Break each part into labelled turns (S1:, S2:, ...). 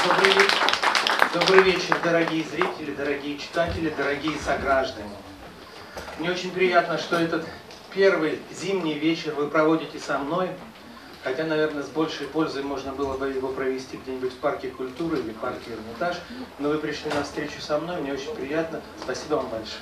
S1: Добрый вечер, дорогие зрители, дорогие читатели, дорогие сограждане. Мне очень приятно, что этот первый зимний вечер вы проводите со мной, хотя, наверное, с большей пользой можно было бы его провести где-нибудь в парке культуры или в парке Эрмитаж, но вы пришли на встречу со мной, мне очень приятно. Спасибо вам большое.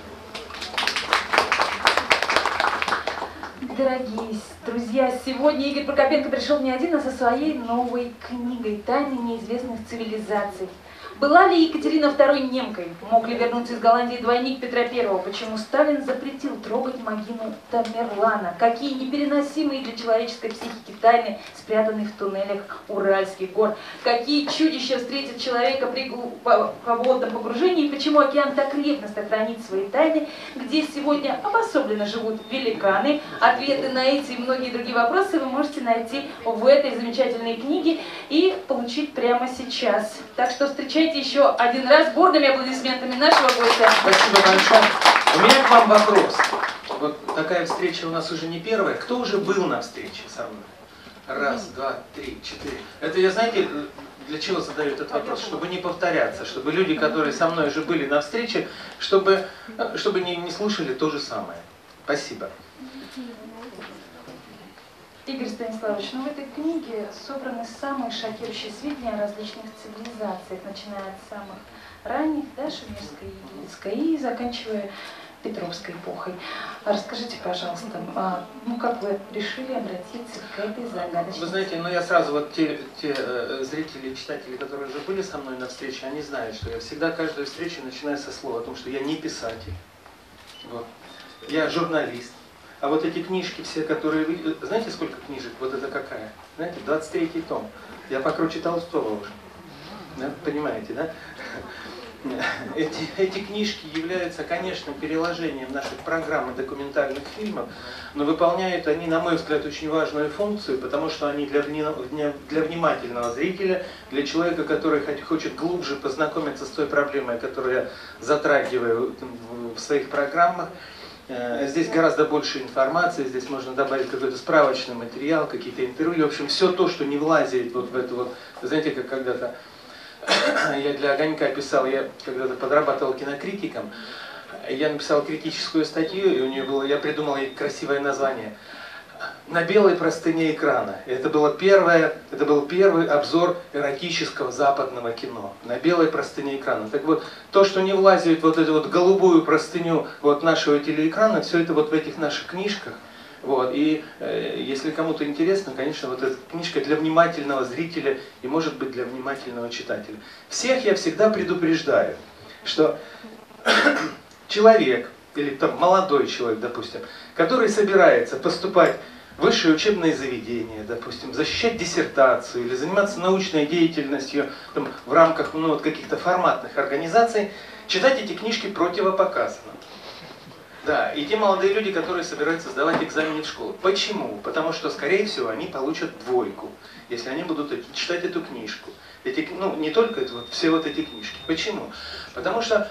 S2: Дорогие друзья, сегодня Игорь Прокопенко пришел не один, а со своей новой книгой «Тайны неизвестных цивилизаций». Была ли Екатерина II немкой? Мог ли вернуться из Голландии двойник Петра I? Почему Сталин запретил трогать могилу Тамерлана? Какие непереносимые для человеческой психики тайны спрятаны в туннелях Уральских гор? Какие чудища встретят человека при глубоководном погружении? И почему океан так ревностно хранит свои тайны? Где сегодня обособленно живут великаны? Ответы на эти и многие другие вопросы вы можете найти в этой замечательной книге и получить прямо сейчас. Так что встречайте еще один раз бурными аплодисментами нашего гостя.
S1: Спасибо большое. У меня к вам вопрос. Вот такая встреча у нас уже не первая. Кто уже был на встрече со мной? Раз, два, три, четыре. Это я, знаете, для чего задаю этот вопрос? Чтобы не повторяться, чтобы люди, которые со мной уже были на встрече, чтобы не слушали то же самое. Спасибо.
S2: Игорь Станиславович, в этой книге собраны самые шокирующие сведения о различных цивилизациях, начиная от самых ранних, шумерской и египетской, и заканчивая Петровской эпохой. Расскажите, пожалуйста, как вы решили обратиться к этой загадочной?
S1: Вы знаете, я сразу, те зрители и читатели, которые уже были со мной на встрече, они знают, что я всегда каждую встречу начинаю со слова о том, что я не писатель, я журналист. А вот эти книжки все, которые вы... Знаете, сколько книжек? Вот это какая? Знаете, 23-й том. Я покруче Толстого уже. Да? Понимаете, да? Эти книжки являются, конечно, переложением наших программ и документальных фильмов, но выполняют они, на мой взгляд, очень важную функцию, потому что они для внимательного зрителя, для человека, который хочет глубже познакомиться с той проблемой, которую я затрагиваю в своих программах. Здесь гораздо больше информации, здесь можно добавить какой-то справочный материал, какие-то интервью, в общем, все то, что не влазит в эту знаете, как когда-то я для «Огонька» писал, я когда-то подрабатывал кинокритиком, я написал критическую статью, и у нее было, я придумал ей красивое название «На белой простыне экрана». Это был первый обзор эротического западного кино. На белой простыне экрана. Так вот, то, что не влазит в эту голубую простыню нашего телеэкрана, все это в этих наших книжках. И если кому-то интересно, конечно, эта книжка для внимательного зрителя и, может быть, для внимательного читателя. Всех я всегда предупреждаю, что человек, или молодой человек, допустим, который собирается поступать в высшее учебное заведение, допустим, защищать диссертацию или заниматься научной деятельностью в рамках каких-то форматных организаций, читать эти книжки противопоказано. Да, и те молодые люди, которые собираются сдавать экзамены в школу. Почему? Потому что, скорее всего, они получат двойку, если они будут читать эту книжку. Не только все эти книжки. Почему? Потому что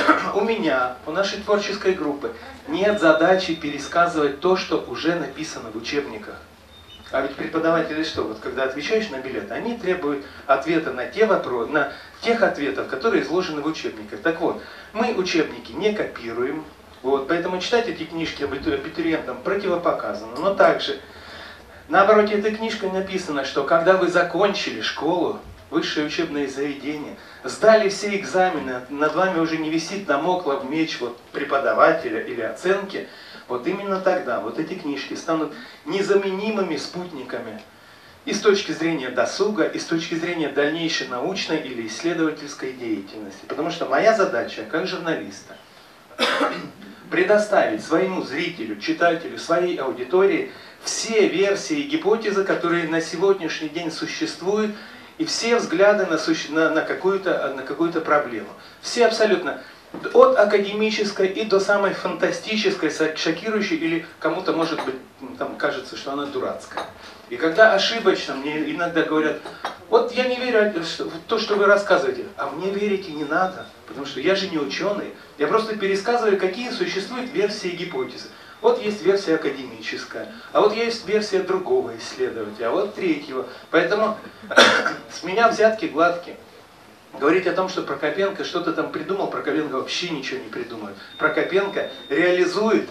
S1: у нашей творческой группы нет задачи пересказывать то, что уже написано в учебниках. А ведь преподаватели что? Когда отвечаешь на билет, они требуют ответа на тех ответов, которые изложены в учебниках. Так вот, мы учебники не копируем, поэтому читать эти книжки абитуриентам противопоказано. Но также, на обороте этой книжкой написано, что когда вы закончили школу, высшее учебное заведение, сдали все экзамены, над вами уже не висит дамоклов меч преподавателя или оценки, именно тогда эти книжки станут незаменимыми спутниками и с точки зрения досуга, и с точки зрения дальнейшей научной или исследовательской деятельности. Потому что моя задача, как журналиста, предоставить своему зрителю, читателю, своей аудитории все версии и гипотезы, которые на сегодняшний день существуют, и все взгляды на какую-то проблему. Все абсолютно. От академической и до самой фантастической, шокирующей, или кому-то, может быть, кажется, что она дурацкая. И когда ошибочно, мне иногда говорят, я не верю в то, что вы рассказываете, а мне верить и не надо, потому что я же не ученый, я просто пересказываю, какие существуют версии и гипотезы. Есть версия академическая, а есть версия другого исследователя, а третьего. Поэтому с меня взятки гладкие. Говорить о том, что Прокопенко что-то там придумал, Прокопенко вообще ничего не придумает. Прокопенко реализует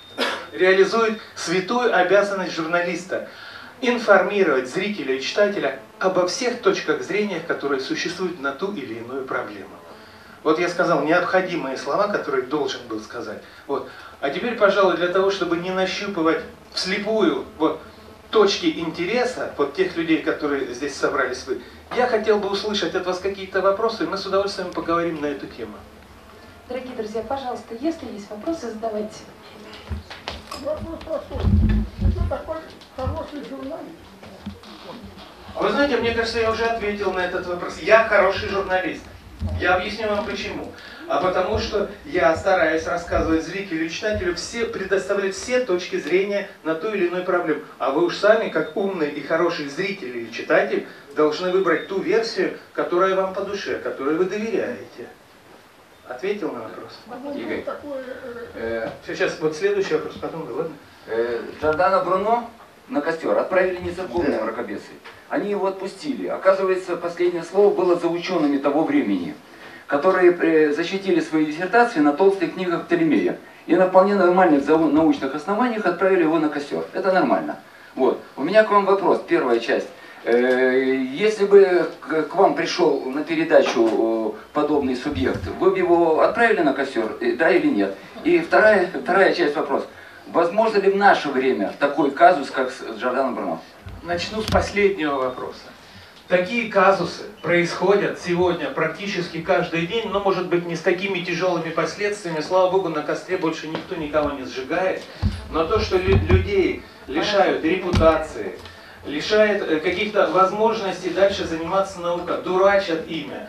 S1: святую обязанность журналиста информировать зрителя и читателя обо всех точках зрения, которые существуют на ту или иную проблему. Вот я сказал необходимые слова, которые должен был сказать. Вот. А теперь, пожалуй, для того, чтобы не нащупывать вслепую вот, точки интереса вот тех людей, которые здесь собрались вы, я хотел бы услышать от вас какие-то вопросы, и мы с удовольствием поговорим на эту тему.
S2: Дорогие друзья, пожалуйста, если есть вопросы, задавайте.
S3: Вопрос простой. Кто такой хороший журналист?
S1: Вы знаете, мне кажется, я уже ответил на этот вопрос. Я хороший журналист. Я объясню вам почему. А потому что я стараюсь рассказывать зрителю и читателю, предоставлять все точки зрения на ту или иную проблему. А вы уж сами, как умный и хороший зритель или читатель, должны выбрать ту версию, которая вам по душе, которой вы доверяете. Ответил на вопрос?
S4: Игорь.
S1: Сейчас, вот следующий вопрос, потом вы, ладно?
S4: Джордано Бруно на костер отправили нецерковные мракобесы. Они его отпустили. Оказывается, последнее слово было за учеными того времени, которые защитили свои диссертации на толстых книгах Птолемея. И на вполне нормальных научных основаниях отправили его на костер. Это нормально. Вот. У меня к вам вопрос. Первая часть. Если бы к вам пришел на передачу подобный субъект, вы бы его отправили на костер, да или нет? И вторая часть вопроса. Возможно ли в наше время такой казус, как с Джордано Бруно?
S1: Начну с последнего вопроса. Такие казусы происходят сегодня практически каждый день, но, может быть, не с такими тяжелыми последствиями. Слава Богу, на костре больше никто никого не сжигает. Но то, что людей лишают репутации, лишает каких-то возможностей дальше заниматься наукой, дурачат имя.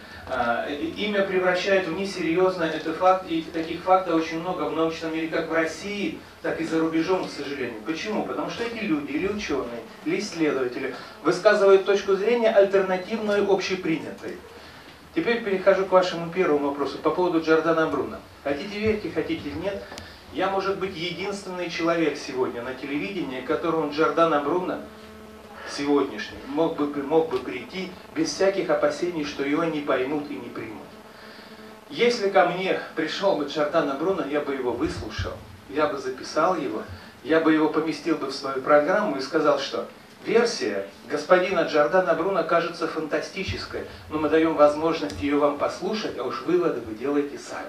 S1: Имя превращают в несерьезное, это факт, и таких фактов очень много в научном мире, как в России, так и за рубежом, к сожалению. Почему? Потому что эти люди, или ученые, или исследователи, высказывают точку зрения альтернативную общепринятой. Теперь перехожу к вашему первому вопросу по поводу Джордано Бруно. Хотите верьте, хотите нет, я, может быть, единственный человек сегодня на телевидении, которому Джордано Бруно сегодняшний мог бы прийти без всяких опасений, что его не поймут и не примут. Если ко мне пришел бы Джордано Бруно, я бы его выслушал, я бы записал его, я бы его поместил бы в свою программу и сказал, что версия господина Джордано Бруно кажется фантастической, но мы даем возможность ее вам послушать, а уж выводы вы делаете сами.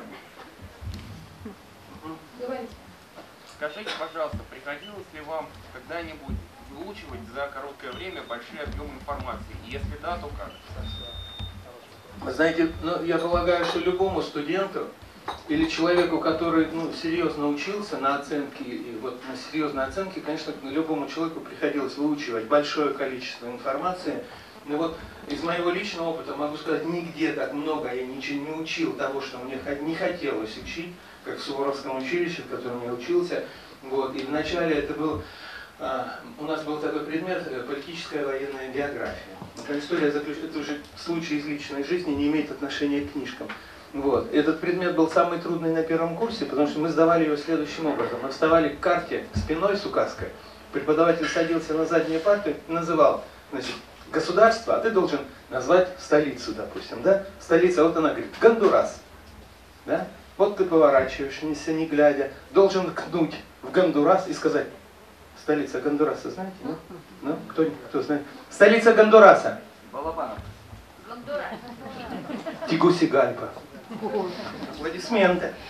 S5: Скажите, пожалуйста, приходилось ли вам когда-нибудь выучивать за короткое время большие объемы информации? И если да, то как?
S1: Вы знаете, я полагаю, что любому студенту или человеку, который серьезно учился на оценке, и вот на серьезной оценке, конечно, любому человеку приходилось выучивать большое количество информации. Но вот из моего личного опыта могу сказать, нигде так много я ничего не учил того, что мне не хотелось учить, как в Суворовском училище, в котором я учился. Вот. И вначале это был... У нас был такой предмет политическая военная география. История заключается, это уже случай из личной жизни, не имеет отношения к книжкам. Вот. Этот предмет был самый трудный на первом курсе, потому что мы сдавали его следующим образом. Мы вставали к карте спиной с указкой, преподаватель садился на заднюю парту и называл, значит, государство, а ты должен назвать столицу, допустим, да? Столица, вот она говорит, Гондурас, да? Вот ты поворачиваешься, не глядя, должен ткнуть в Гондурас и сказать, столица Гондураса, знаете? Ну, кто знает? Столица Гондураса.
S4: Балабанов.
S1: Тегусигальпа. Аплодисменты.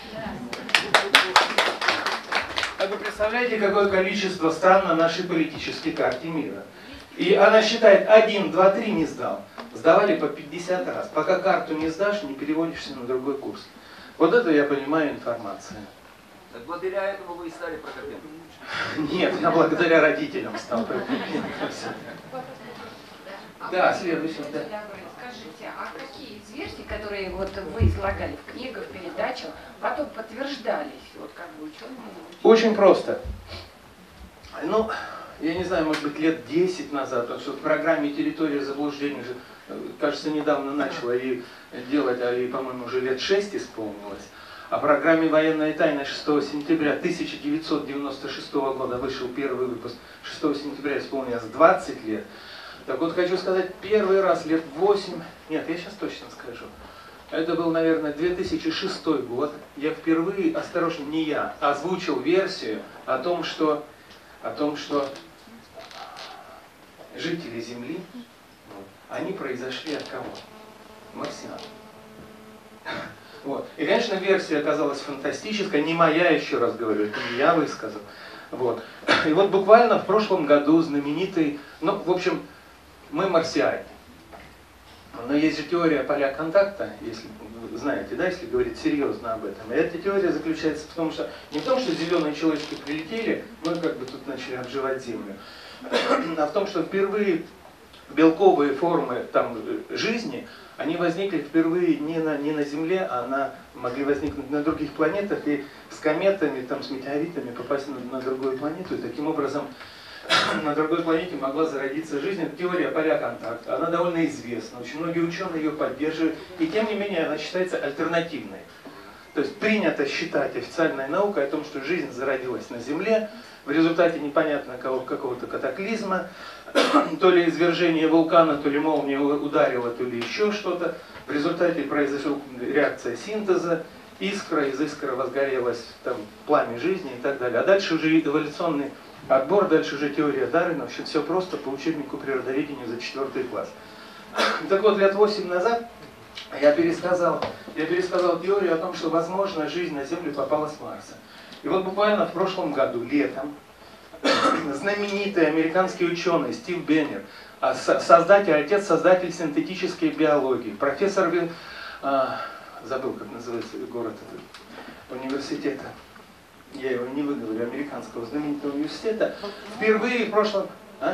S1: А вы представляете, какое количество стран на нашей политической карте мира? И она считает 1, 2, 3 не сдал. Сдавали по 50 раз. Пока карту не сдашь, не переводишься на другой курс. Вот это я понимаю информация.
S4: Так благодаря этому вы и стали Прокопенко.
S1: Нет, я благодаря родителям стал Прокопенко. Да, следующий. Да.
S6: Скажите, а какие из версий, которые вот вы излагали в книгах, в передачах, потом подтверждались, вот как бы ученые?
S1: Очень просто. Ну, я не знаю, может быть, лет 10 назад, потому что в программе «Территория заблуждений» же, кажется, недавно начала ее делать, а ей, по-моему, уже лет 6 исполнилось. О программе «Военная тайна» 6 сентября 1996 года вышел первый выпуск. 6 сентября исполнилось 20 лет. Так вот, хочу сказать, первый раз лет 8, нет, я сейчас точно скажу, это был, наверное, 2006 год, я впервые, осторожно, не я, озвучил версию о том, что жители Земли, они произошли от кого? Марсиан. Вот. И, конечно, версия оказалась фантастической, не моя, еще раз говорю, это не я высказал. Вот. И вот буквально в прошлом году знаменитый, ну, в общем, мы марсиане. Но есть же теория поля контакта, если вы знаете, да, если говорить серьезно об этом. И эта теория заключается в том, что не в том, что зеленые человечки прилетели, мы как бы тут начали обживать Землю, а в том, что впервые белковые формы там жизни, они возникли впервые не на Земле, а могли возникнуть на других планетах и с кометами, там, с метеоритами попасть на другую планету. И таким образом на другой планете могла зародиться жизнь. Это теория поля контакта. Она довольно известна. Очень многие ученые ее поддерживают. И тем не менее она считается альтернативной. То есть принято считать официальной наукой о том, что жизнь зародилась на Земле в результате непонятно какого-то катаклизма, то ли извержение вулкана, то ли молния ударила, то ли еще что-то. В результате произошла реакция синтеза, искра, из искры возгорелось там пламя жизни и так далее. А дальше уже эволюционный отбор, дальше уже теория Дарвина. В общем, все просто по учебнику природоведения за 4 класс. Так вот, лет 8 назад я пересказал теорию о том, что, возможно, жизнь на Землю попала с Марса. И вот буквально в прошлом году, летом, знаменитый американский ученый Стив Беннер, отец-создатель синтетической биологии, профессор, забыл, как называется город этого университета, я его не выговорю, американского знаменитого университета, впервые в прошлом...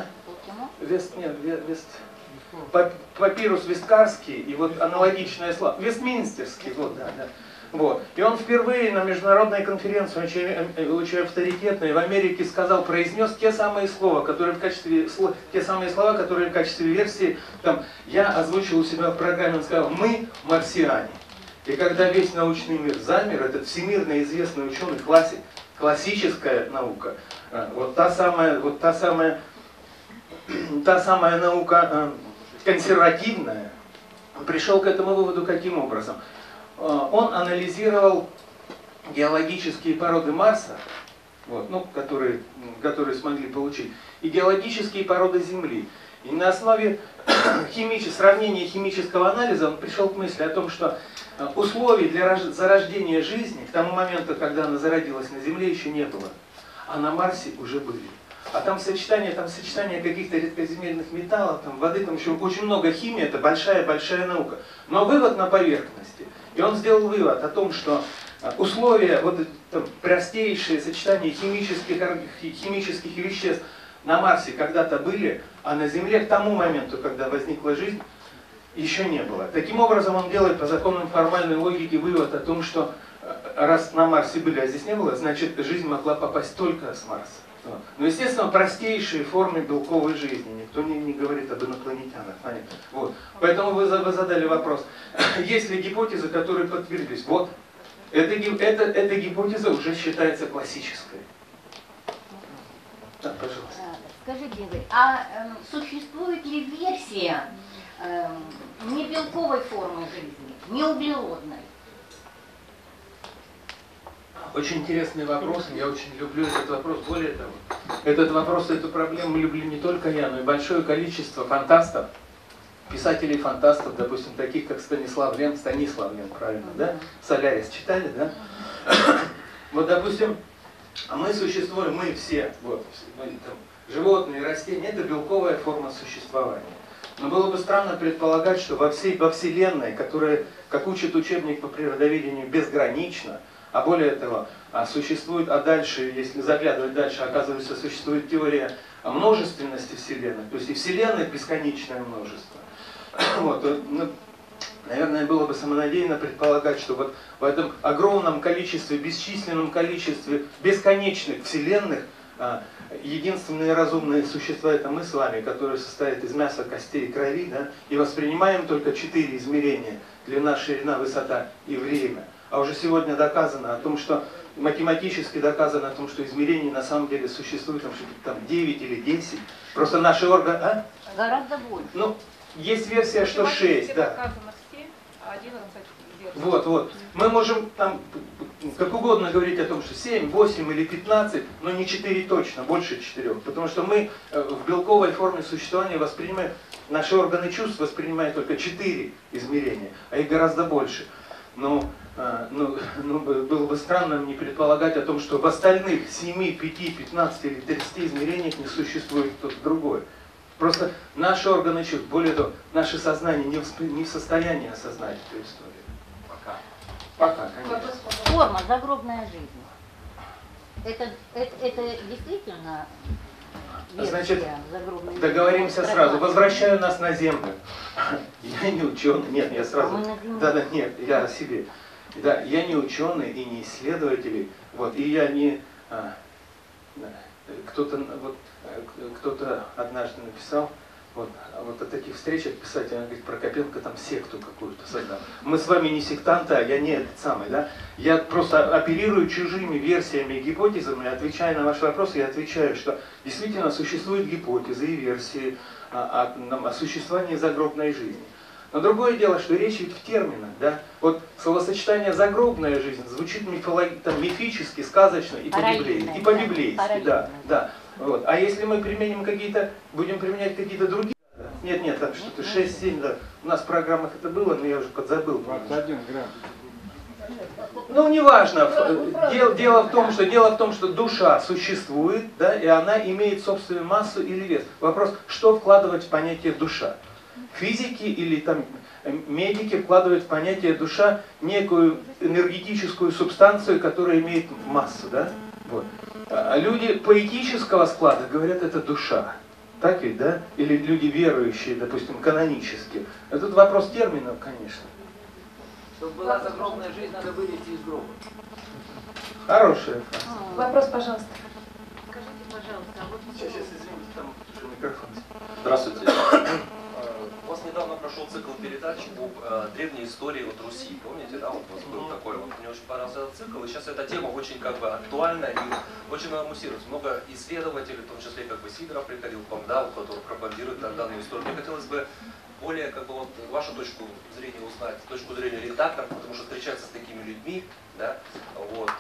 S1: Папирус Весткарский, и вот аналогичное слово, Вестминстерский, вот, да. Вот. И он впервые на международной конференции, очень авторитетной, в Америке произнес те самые слова, которые в качестве версии там, я озвучил у себя в программе, он сказал: мы марсиане. И когда весь научный мир замер, этот всемирно известный ученый, классическая наука, вот та самая наука консервативная, пришел к этому выводу каким образом? Он анализировал геологические породы Марса, вот, ну, которые смогли получить, и геологические породы Земли. И на основе сравнения химического анализа он пришел к мысли о том, что условий для зарождения жизни к тому моменту, когда она зародилась на Земле, еще не было, а на Марсе уже были. А там сочетание каких-то редкоземельных металлов, там, воды, там еще очень много химии, это большая наука. Но вывод на поверхности. И он сделал вывод о том, что условия, вот там, простейшие сочетания химических веществ на Марсе когда-то были, а на Земле к тому моменту, когда возникла жизнь, еще не было. Таким образом он делает по законам формальной логики вывод о том, что раз на Марсе были, а здесь не было, значит жизнь могла попасть только с Марса. Но, естественно, простейшие формы белковой жизни. Никто не говорит об инопланетянах. Вот. Поэтому вы задали вопрос, есть ли гипотезы, которые подтвердились? Вот. Эта гипотеза уже считается классической. Да, пожалуйста.
S7: Скажите, Игорь, а существует ли версия не белковой формы жизни, не углеродной?
S1: Очень интересный вопрос, я очень люблю этот вопрос. Более того, эту проблему люблю не только я, но и большое количество фантастов, писателей-фантастов, допустим, таких как Станислав Лем, правильно, да? «Солярис» читали, да? Вот, допустим, мы существуем, мы все, вот, животные, растения, это белковая форма существования. Но было бы странно предполагать, что во Вселенной, которая, как учит учебник по природоведению, безгранична, а более того, существует, а дальше, если заглядывать дальше, оказывается, существует теория о множественности Вселенной, то есть и Вселенной бесконечное множество. Вот, ну, наверное, было бы самонадеянно предполагать, что вот в этом огромном количестве, бесчисленном количестве бесконечных Вселенных единственные разумные существа — это мы с вами, которые состоят из мяса, костей и крови, да, и воспринимаем только 4 измерения: длина, ширина, высота и время. а уже сегодня доказано о том, что математически доказано о том, что измерений на самом деле существует там 9 или 10. Просто наши органы... А?
S7: Гораздо больше.
S1: Ну, есть версия, что 6, да.
S2: Доказано 7, а 11 версий.
S1: Вот. Мы можем там как угодно говорить о том, что 7, 8 или 15, но не 4 точно, больше 4. Потому что мы в белковой форме существования воспринимаем, наши органы чувств воспринимают только 4 измерения, а их гораздо больше. Но было бы странно не предполагать о том, что в остальных 7, 5, 15 или 30 измерениях не существует кто-то другой. Просто наши органы чувств, более того, наше сознание не в состоянии осознать эту историю. Пока, конечно.
S7: Форма загробная жизнь. Это действительно версия
S1: Значит,
S7: загробной жизни?
S1: договоримся сразу. Возвращаю нас на землю. Я не ученый. Нет, я сразу.
S7: А мы на земле.
S1: Да, нет, я о себе. Да, я не ученый и не исследователь. Вот, и я не... Кто-то однажды написал, вот от таких встречах писатель, он говорит, Прокопенко там секту какую-то создал. Мы с вами не сектанты, а я не этот самый, да? Я просто оперирую чужими версиями и гипотезами, отвечая на ваши вопросы, я отвечаю, что действительно существуют гипотезы и версии о существовании загробной жизни. Но другое дело, что речь ведь в терминах, да? Вот словосочетание «загробная жизнь» звучит мифически, сказочно и по-библейски, да. Вот. А если мы будем применять какие-то другие... Нет, там что-то 6-7, да. У нас в программах это было, но я уже подзабыл.
S3: 21 грамм.
S1: Ну, неважно. Дело в том, что душа существует, да, и она имеет собственную массу или вес. Вопрос, что вкладывать в понятие душа? Физики или там медики вкладывают в понятие душа некую энергетическую субстанцию, которая имеет массу, да? Вот. А люди поэтического склада говорят, это душа. Так ведь, да? Или люди верующие, допустим, канонические. Этот вопрос терминов, конечно.
S4: Чтобы была загробная жизнь, надо вылезти из гроба.
S1: Хорошая фраза.
S2: Вопрос, пожалуйста.
S7: Скажите, пожалуйста, а вот
S1: Сейчас, извините, там уже микрофон.
S8: Здравствуйте. У вас недавно прошел цикл передач об древней истории Руси. Помните, да? Вот у вас был такой вот. Мне очень понравился этот цикл. И сейчас эта тема очень актуальна и очень муссируется. Много исследователей, в том числе Сидоров приходил к вам, да, который пропагандирует данную историю. Мне хотелось бы более вашу точку зрения узнать, точку зрения редактора, потому что встречаться с такими людьми, да, вот.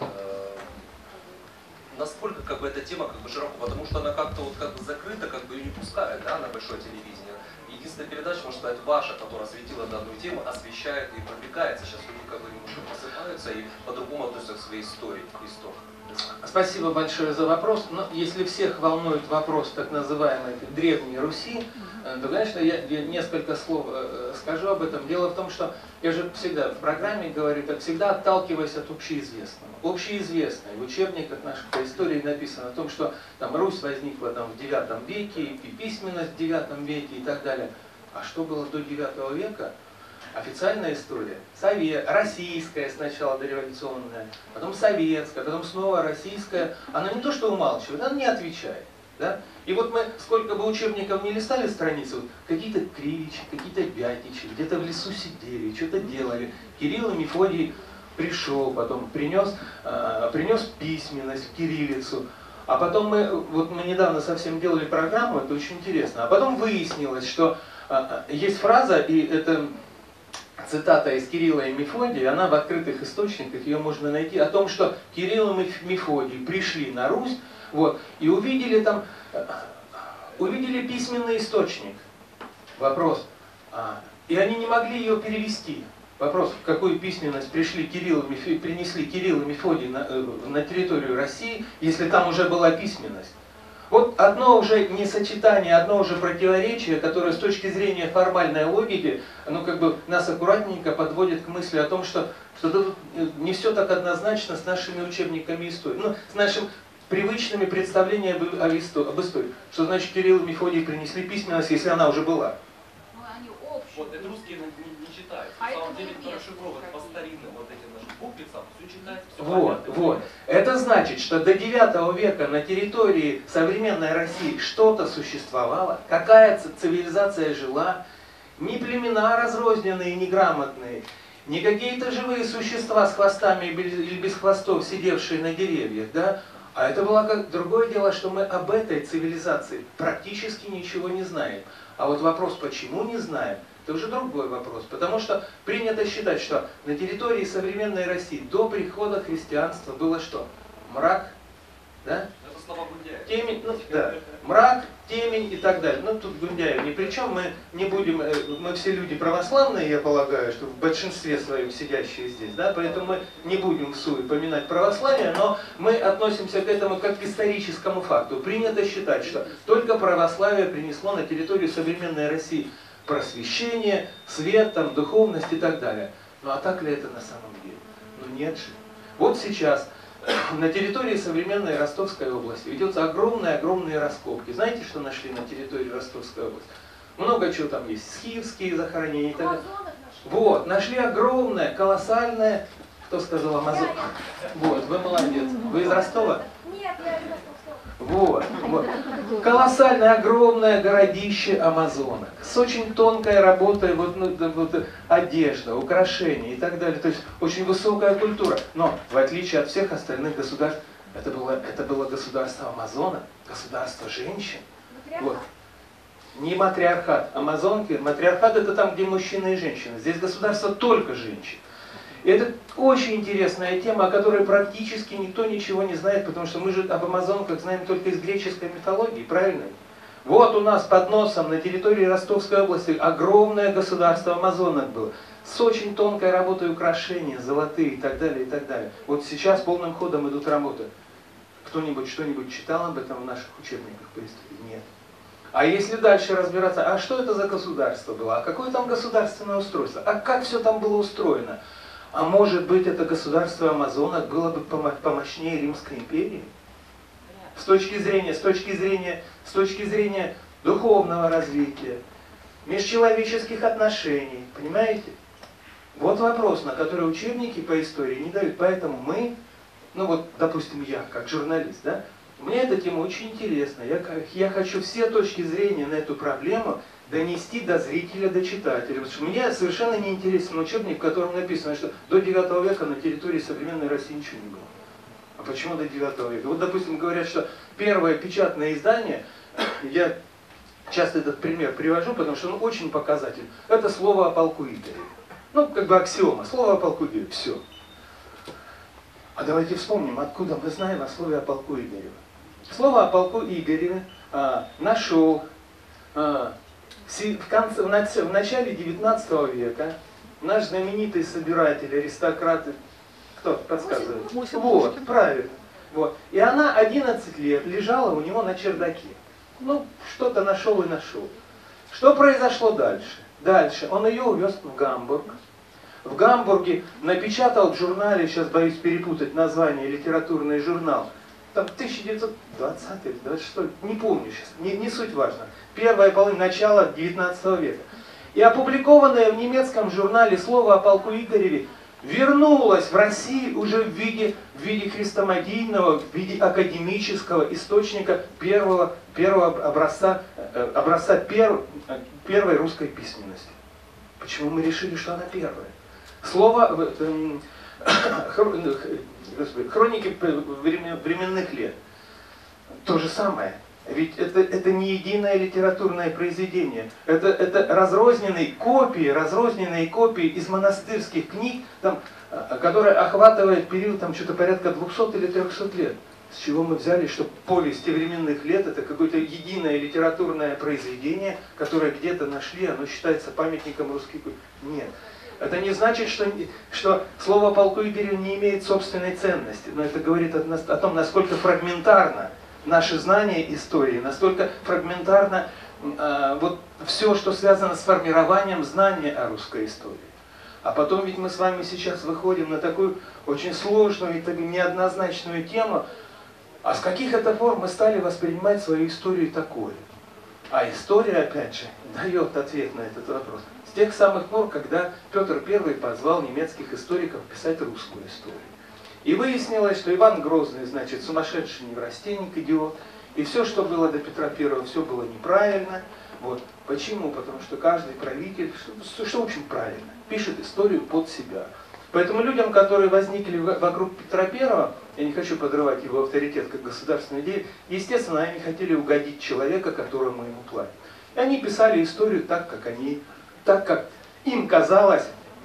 S8: Насколько эта тема широко, потому что она как-то закрыта, ее не пускают, да, на большое телевидение. Единственная передача, можно сказать, ваша, которая осветила данную тему, освещает и продвигается. Сейчас люди немножко просыпаются и по-другому относятся к своей истории, исток.
S1: Спасибо большое за вопрос. Но если всех волнует вопрос так называемой Древней Руси, то, конечно, я несколько слов скажу об этом. Дело в том, что я же всегда в программе говорю, как всегда отталкиваясь от общеизвестного. Общеизвестное в учебниках наших по истории написано о том, что там Русь возникла в 9 веке, и письменность в 9 веке и так далее. А что было до 9 века? Официальная история, российская сначала дореволюционная, потом советская, потом снова российская, она не то что умалчивает, она не отвечает. Да? И вот мы, сколько бы учебников не листали страницы, какие-то Кривичи, какие-то Вятичи, где-то в лесу сидели, что-то делали. Кирилл и Мефодий пришел, потом принес письменность, кириллицу. А потом мы недавно совсем делали программу, это очень интересно, а потом выяснилось, что есть фраза, и это... Цитата из Кирилла и Мефодия, она в открытых источниках, ее можно найти, о том, что Кирилл и Мефодий пришли на Русь, и увидели письменный источник. Вопрос. И они не могли ее перевести. Вопрос, в какую письменность принесли Кирилл и Мефодий на территорию России, если там уже была письменность. Вот одно уже несочетание, одно уже противоречие, которое с точки зрения формальной логики, нас аккуратненько подводит к мысли о том, что тут не все так однозначно с нашими учебниками истории. С нашим привычными представлениями об истории. Что значит Кирилл и Мефодий принесли письменность, если она уже была?
S6: Они общие.
S8: Вот это русские не читают. На самом деле это расшифровано по старинным этим нашим буквицам, все читается, все понятно.
S1: Это значит, что до 9 века на территории современной России что-то существовало, какая цивилизация жила, не племена разрозненные, неграмотные, не какие-то живые существа с хвостами или без хвостов, сидевшие на деревьях, да? А это было как другое дело, что мы об этой цивилизации практически ничего не знаем. А вот вопрос, почему не знаем, это уже другой вопрос. Потому что принято считать, что на территории современной России до прихода христианства было что? Мрак, да?
S8: Это слова Гундяева.
S1: Темень, ну, да, мрак, темень и так далее. Ну, тут Гундяев ни при чем, мы не будем, мы все люди православные, я полагаю, что в большинстве своем сидящие здесь, да, поэтому мы не будем вслух поминать православие, но мы относимся к этому как к историческому факту. Принято считать, что только православие принесло на территорию современной России просвещение, свет, там, духовность и так далее. Ну, а так ли это на самом деле? Ну, нет же. Вот сейчас на территории современной Ростовской области ведется огромные раскопки. Знаете, что нашли на территории Ростовской области? Много чего там есть. Скифские захоронения и так далее. Вот, нашли огромное, колоссальное, кто сказал Амазон? Вот, вы молодец. Вы из Ростова?
S9: Нет, я из Ростовского.
S1: Вот. Колоссальное, огромное городище амазонок с очень тонкой работой, вот одежда, украшения и так далее. То есть очень высокая культура. Но в отличие от всех остальных государств, это было государство амазонок, государство женщин. Вот. Не матриархат. Амазонки, матриархат это там, где мужчины и женщины. Здесь государство только женщин. И это очень интересная тема, о которой практически никто ничего не знает, потому что мы же об амазонках знаем только из греческой мифологии, правильно? Вот у нас под носом на территории Ростовской области огромное государство амазонок было, с очень тонкой работой украшения, золотые и так далее, и так далее. Вот сейчас полным ходом идут работы. Кто-нибудь что-нибудь читал об этом в наших учебниках по истории? Нет. А если дальше разбираться, а что это за государство было, а какое там государственное устройство, а как все там было устроено? А может быть, это государство амазонок было бы помощнее Римской империи? С точки зрения духовного развития, межчеловеческих отношений, понимаете? Вот вопрос, на который учебники по истории не дают. Поэтому мы, ну вот, допустим, я, как журналист, да, мне эта тема очень интересна. Я хочу все точки зрения на эту проблему донести до зрителя, до читателя. Потому что мне совершенно не интересен учебник, в котором написано, что до 9 века на территории современной России ничего не было. А почему до 9 века? Вот, допустим, говорят, что первое печатное издание, я часто этот пример привожу, потому что он очень показательный. Это слово о полку Игореве. Ну, как бы аксиома. Слово о полку Игореве. Все. А давайте вспомним, откуда мы знаем о слове о полку Игореве. Слово о полку Игореве нашел в начале 19 века наш знаменитый собиратель, аристократ, кто подсказывает? Вот, правильно. Вот. И она 11 лет лежала у него на чердаке. Ну, что-то нашел и нашел. Что произошло дальше? Дальше он ее увез в Гамбург. В Гамбурге напечатал в журнале, сейчас боюсь перепутать название, литературный журнал, там 1920 26, не помню сейчас, не суть важно. Первая половина, начала 19 века. И опубликованное в немецком журнале слово о полку Игореве вернулось в России уже в виде хрестоматийного, в виде академического источника первого образца первой русской письменности. Почему мы решили, что она первая? Слово хроники временных лет. То же самое. Ведь это не единое литературное произведение. Это разрозненные копии из монастырских книг, там, которые охватывают период там, что-то порядка 200 или 300 лет. С чего мы взяли, что повести временных лет это какое-то единое литературное произведение, которое где-то нашли, оно считается памятником русской культуры. Нет. Это не значит, что слово полку Игореве не имеет собственной ценности, но это говорит о том, насколько фрагментарно наши знания истории, настолько фрагментарно вот все, что связано с формированием знания о русской истории. А потом ведь мы с вами сейчас выходим на такую очень сложную и такую неоднозначную тему, а с каких это пор мы стали воспринимать свою историю такой? А история, опять же, дает ответ на этот вопрос. С тех самых пор, когда Петр I позвал немецких историков писать русскую историю. И выяснилось, что Иван Грозный, значит, сумасшедший неврастенник, идиот. И все, что было до Петра I, все было неправильно. Вот. Почему? Потому что каждый правитель, что в общем правильно, пишет историю под себя. Поэтому людям, которые возникли вокруг Петра Первого, я не хочу подрывать его авторитет как государственную идею, естественно, они хотели угодить человека, которому ему платят. И они писали историю так, как им казалось,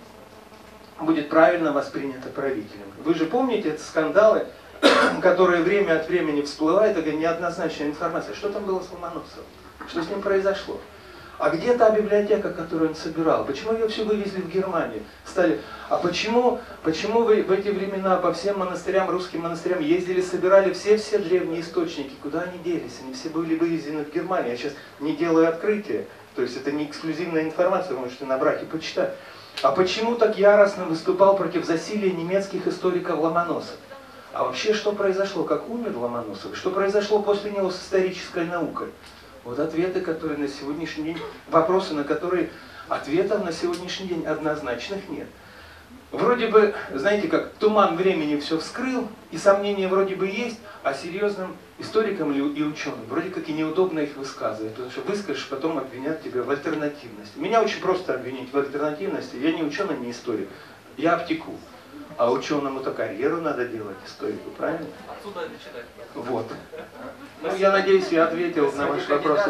S1: будет правильно воспринято правителем. Вы же помните эти скандалы, которые время от времени всплывают, такая неоднозначная информация. Что там было с Ломоносовым? Что с ним произошло? А где та библиотека, которую он собирал? Почему ее все вывезли в Германию? А почему вы в эти времена по всем монастырям, русским монастырям ездили, собирали все древние источники? Куда они делись? Они все были вывезены в Германию. Я сейчас не делаю открытия. То есть это не эксклюзивная информация, вы можете набрать и почитать. А почему так яростно выступал против засилия немецких историков Ломоносов? А вообще что произошло? Как умер Ломоносов? Что произошло после него с исторической наукой? Вот ответы, которые на сегодняшний день, вопросы, на которые ответов на сегодняшний день однозначных нет. Вроде бы, знаете как, туман времени все вскрыл, и сомнения вроде бы есть, а серьезным историкам и ученым вроде как и неудобно их высказывать, потому что выскажешь, потом обвинят тебя в альтернативности. Меня очень просто обвинить в альтернативности, я не ученый, не историк, я обтеку. А ученому-то карьеру надо делать, историку, правильно?
S8: Отсюда это читать.
S1: Вот. Ну, я надеюсь, я ответил на ваши вопросы.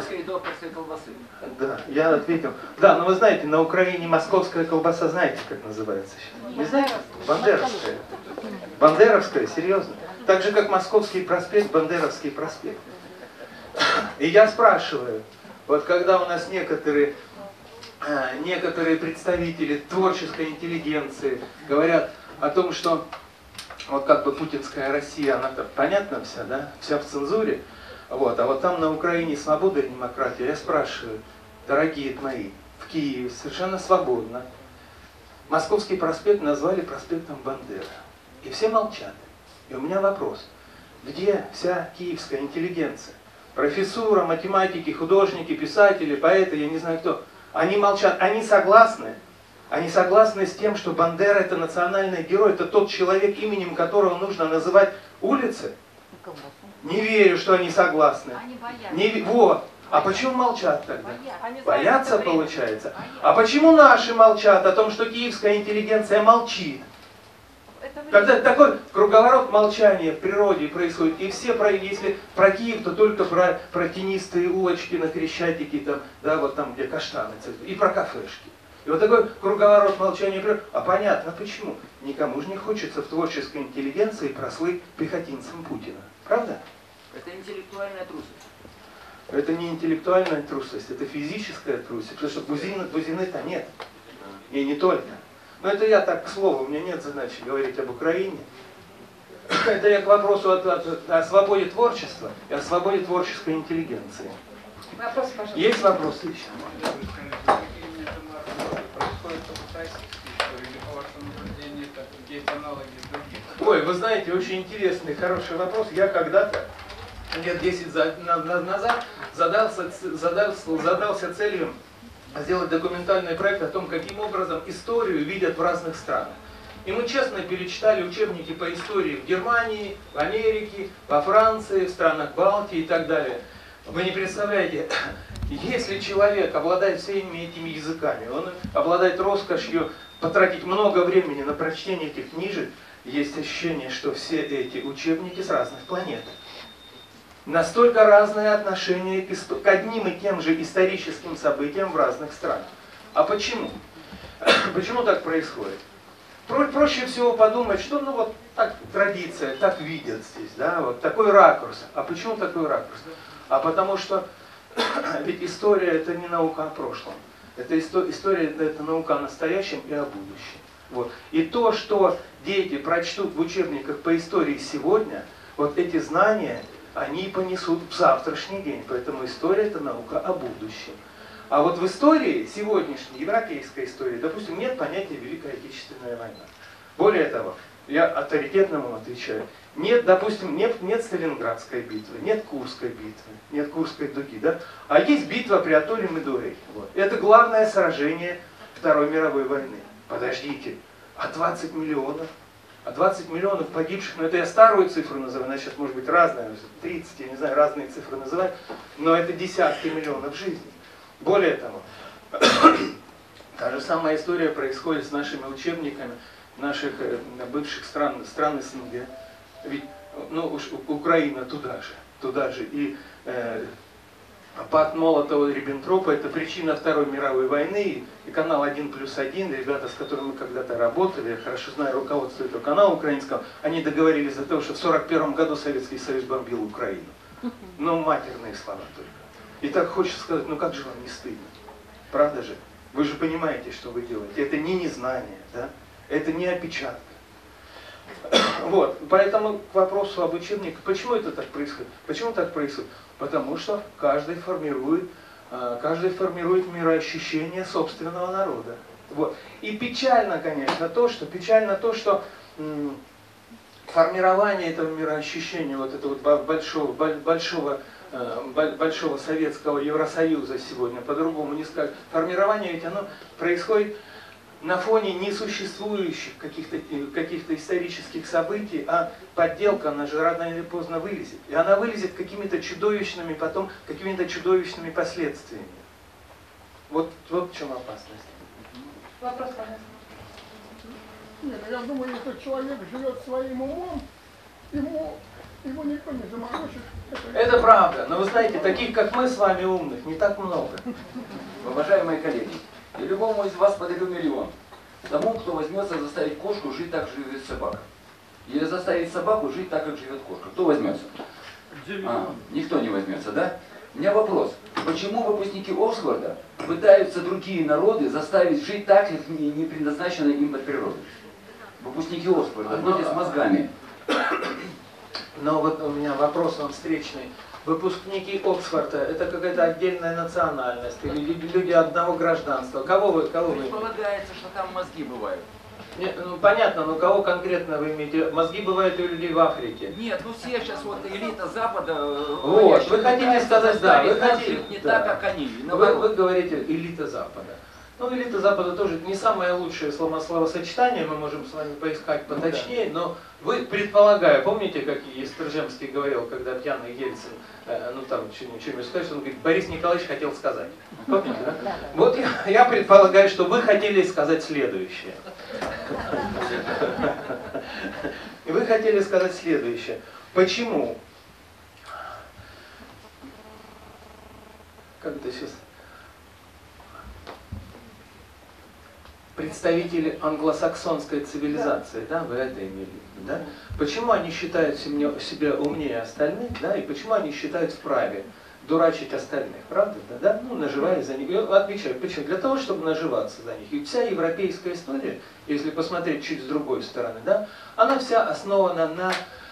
S1: Да, я ответил. Да, но вы знаете, на Украине московская колбаса, знаете, как называется сейчас? Не знаете? Бандеровская. Бандеровская, серьезно. Так же, как Московский проспект, Бандеровский проспект. И я спрашиваю, вот когда у нас некоторые представители творческой интеллигенции говорят о том, что вот как бы путинская Россия, она-то понятна вся, да, вся в цензуре, вот, а вот там на Украине свобода и демократия. Я спрашиваю, дорогие мои, в Киеве совершенно свободно Московский проспект назвали проспектом Бандеры. И все молчат. И у меня вопрос, где вся киевская интеллигенция? Профессура, математики, художники, писатели, поэты, я не знаю кто. Они молчат, они согласны с тем, что Бандера это национальный герой, это тот человек, именем которого нужно называть улицы? Не верю, что они согласны.
S6: Они боятся.
S1: Вот. А почему молчат тогда? Боятся, получается. А почему наши молчат о том, что киевская интеллигенция молчит? Когда такой круговорот молчания в природе происходит, и все, если про Киев, то только про тенистые улочки на Крещатике, там, да, вот там, где каштаны цветут, и про кафешки. И вот такой круговорот молчания. А понятно почему. Никому же не хочется в творческой интеллигенции прослыть пехотинцем Путина. Правда?
S4: Это интеллектуальная трусость.
S1: Это не интеллектуальная трусость, это физическая трусость. Потому что бузины-то нет. И не только. Но это я так, к слову, у меня нет задачи говорить об Украине. Это я к вопросу о свободе творчества и о свободе творческой интеллигенции.
S2: Вопрос, пожалуйста.
S1: Есть вопросы еще? Ой, вы знаете, очень интересный, хороший вопрос. Я когда-то, лет 10 назад, задался целью сделать документальный проект о том, каким образом историю видят в разных странах. И мы честно перечитали учебники по истории в Германии, в Америке, во Франции, в странах Балтии и так далее. Вы не представляете, если человек обладает всеми этими языками, он обладает роскошью потратить много времени на прочтение этих книжек, есть ощущение, что все эти учебники с разных планет. Настолько разное отношение к одним и тем же историческим событиям в разных странах. А почему? Почему так происходит? Проще всего подумать, что ну вот так традиция, так видят здесь, да, вот такой ракурс. А почему такой ракурс? А потому что ведь история это не наука о прошлом. История это наука о настоящем и о будущем. Вот. И то, что дети прочтут в учебниках по истории сегодня, вот эти знания, они понесут в завтрашний день. Поэтому история это наука о будущем. А вот в истории, сегодняшней, европейской истории, допустим, нет понятия Великая Отечественная война. Более того, я авторитетно вам отвечаю, нет, допустим, нет Сталинградской битвы, нет Курской битвы, нет Курской дуги, да? А есть битва при атолле Медуэй. Вот. Это главное сражение Второй мировой войны. Подождите, а 20 миллионов? А 20 миллионов погибших, ну это я старую цифру называю, она сейчас может быть разная, 30, я не знаю, разные цифры называю, но это десятки миллионов жизней. Более того, та же самая история происходит с нашими учебниками наших бывших стран СНГ. Ведь, ну уж Украина туда же. И пакт Молотова-Риббентропа — это причина Второй мировой войны. И канал 1+1, ребята, с которыми мы когда-то работали, я хорошо знаю руководство этого канала украинского, они договорились за то, что в 1941 году Советский Союз бомбил Украину. Но матерные слова только. И так хочется сказать, ну как же вам не стыдно? Правда же? Вы же понимаете, что вы делаете. Это не незнание, да? Это не опечатка. Вот, поэтому к вопросу об учебниках. Почему это так происходит? Почему так происходит? Потому что каждый формирует мироощущение собственного народа. Вот. И печально, конечно, то, что формирование этого мироощущения, вот этого большого советского Евросоюза сегодня, по-другому не сказать, формирование ведь оно происходит на фоне несуществующих каких-то исторических событий, а подделка, она же рано или поздно вылезет. И она вылезет какими-то чудовищными последствиями. Вот в чем опасность.
S2: Вопрос, пожалуйста.
S3: Нет, я думаю, если человек живет своим умом, его никто не заморочит.
S1: Это правда, но вы знаете, таких как мы с вами умных не так много.
S4: Уважаемые коллеги, я любому из вас подарю миллион. Тому, кто возьмется заставить кошку жить так, как живет собака. Или заставить собаку жить так, как живет кошка. Кто возьмется? Никто не возьмется, да? У меня вопрос. Почему выпускники Оксфорда пытаются другие народы заставить жить так, как не предназначено им от природы? Выпускники Оксфорда, люди с мозгами.
S1: Но вот у меня вопрос вам встречный. Выпускники Оксфорда — это какая-то отдельная национальность, или люди одного гражданства? Кого вы
S4: Предполагается, что там мозги бывают.
S1: Нет, ну понятно, но кого конкретно вы имеете? Мозги бывают у людей в Африке.
S4: Нет, ну все сейчас вот элита Запада...
S1: Вот, вы хотите сказать, да, вы хотите...
S4: Не
S1: да.
S4: так, как они.
S1: Вы говорите элита Запада. Ну, элита Запада тоже не самое лучшее словосочетание, мы можем с вами поискать поточнее, но вы, предполагая, помните, как Естржемский говорил, когда пьяный Ельцин, ну там, что-нибудь сказать, он говорит, Борис Николаевич хотел сказать. Помните, да? Вот я предполагаю, что вы хотели сказать следующее. Вы хотели сказать следующее. Почему? Как это сейчас... Представители англосаксонской цивилизации, да, вы это имели в виду, да? Почему они считают себя умнее остальных, да, и почему они считают вправе дурачить остальных, правда, да? Ну, наживаясь за них. Я отвечаю, почему? Для того, чтобы наживаться за них. И вся европейская история, если посмотреть чуть с другой стороны, да, она вся основана на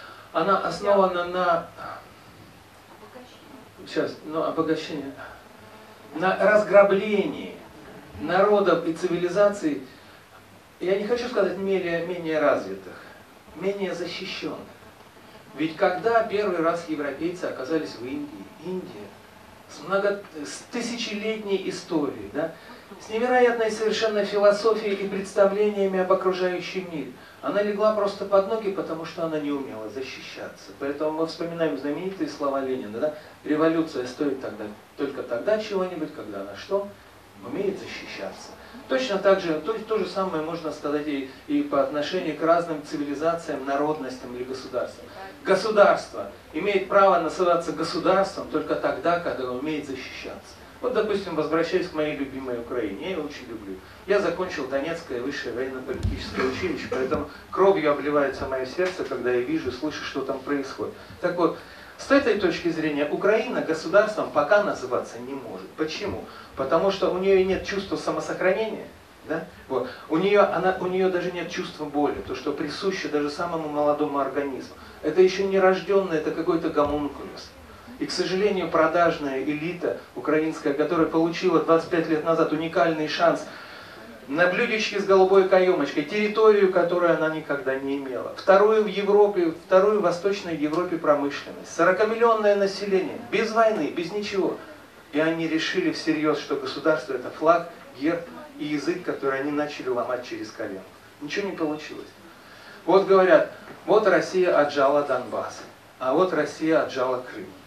S1: обогащение, на разграблении народов и цивилизаций, я не хочу сказать менее развитых, менее защищенных. Ведь когда первый раз европейцы оказались в Индии, Индия с тысячелетней историей, да, с невероятной совершенно философией и представлениями об окружающем мире, она легла просто под ноги, потому что она не умела защищаться. Поэтому мы вспоминаем знаменитые слова Ленина, да? Революция стоит только тогда чего-нибудь, когда она что? Умеет защищаться. Точно так же, то же самое можно сказать и по отношению к разным цивилизациям, народностям или государствам. Государство имеет право называться государством только тогда, когда оно умеет защищаться. Вот, допустим, возвращаясь к моей любимой Украине, я ее очень люблю. Я закончил Донецкое высшее военно-политическое училище, поэтому кровью обливается мое сердце, когда я вижу, слышу, что там происходит. Так вот, с этой точки зрения Украина государством пока называться не может. Почему? Потому что у нее нет чувства самосохранения, да? Вот. У нее даже нет чувства боли, то, что присуще даже самому молодому организму. Это еще не рожденный, это какой-то гомункулус. И, к сожалению, продажная элита украинская, которая получила 25 лет назад уникальный шанс на блюдечке с голубой каемочкой, территорию, которую она никогда не имела. Вторую в Европе, вторую в Восточной Европе промышленность. 40-миллионное население, без войны, без ничего. И они решили всерьез, что государство это флаг, герб и язык, который они начали ломать через колено. Ничего не получилось. Вот говорят, вот Россия отжала Донбасс, а вот Россия отжала Крым.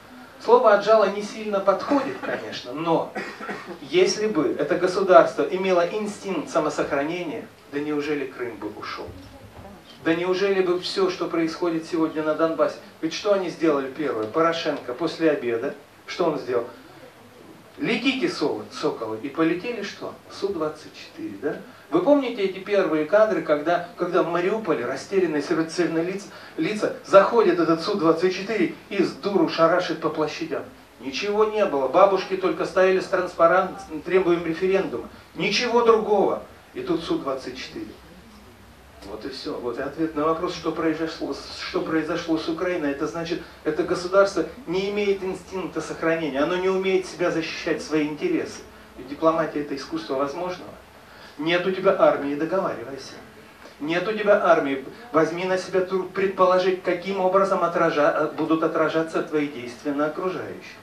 S1: Слово «отжало» не сильно подходит, конечно, но если бы это государство имело инстинкт самосохранения, да неужели Крым бы ушел? Да неужели бы все, что происходит сегодня на Донбассе? Ведь что они сделали первое? Порошенко после обеда, что он сделал? Летите, соколы, и полетели что? Су-24, да? Вы помните эти первые кадры, когда в Мариуполе растерянные совершенно лица заходит этот Су-24 и с дуру шарашит по площадям? Ничего не было. Бабушки только стояли с транспарантом, требуем референдума. Ничего другого. И тут Су-24. Вот и все. Вот и ответ на вопрос, что произошло с Украиной. Это значит, это государство не имеет инстинкта сохранения. Оно не умеет себя защищать, свои интересы. Ведь дипломатия — это искусство возможного. Нет у тебя армии, договаривайся. Нет у тебя армии, возьми на себя труд предположить, каким образом будут отражаться твои действия на окружающих.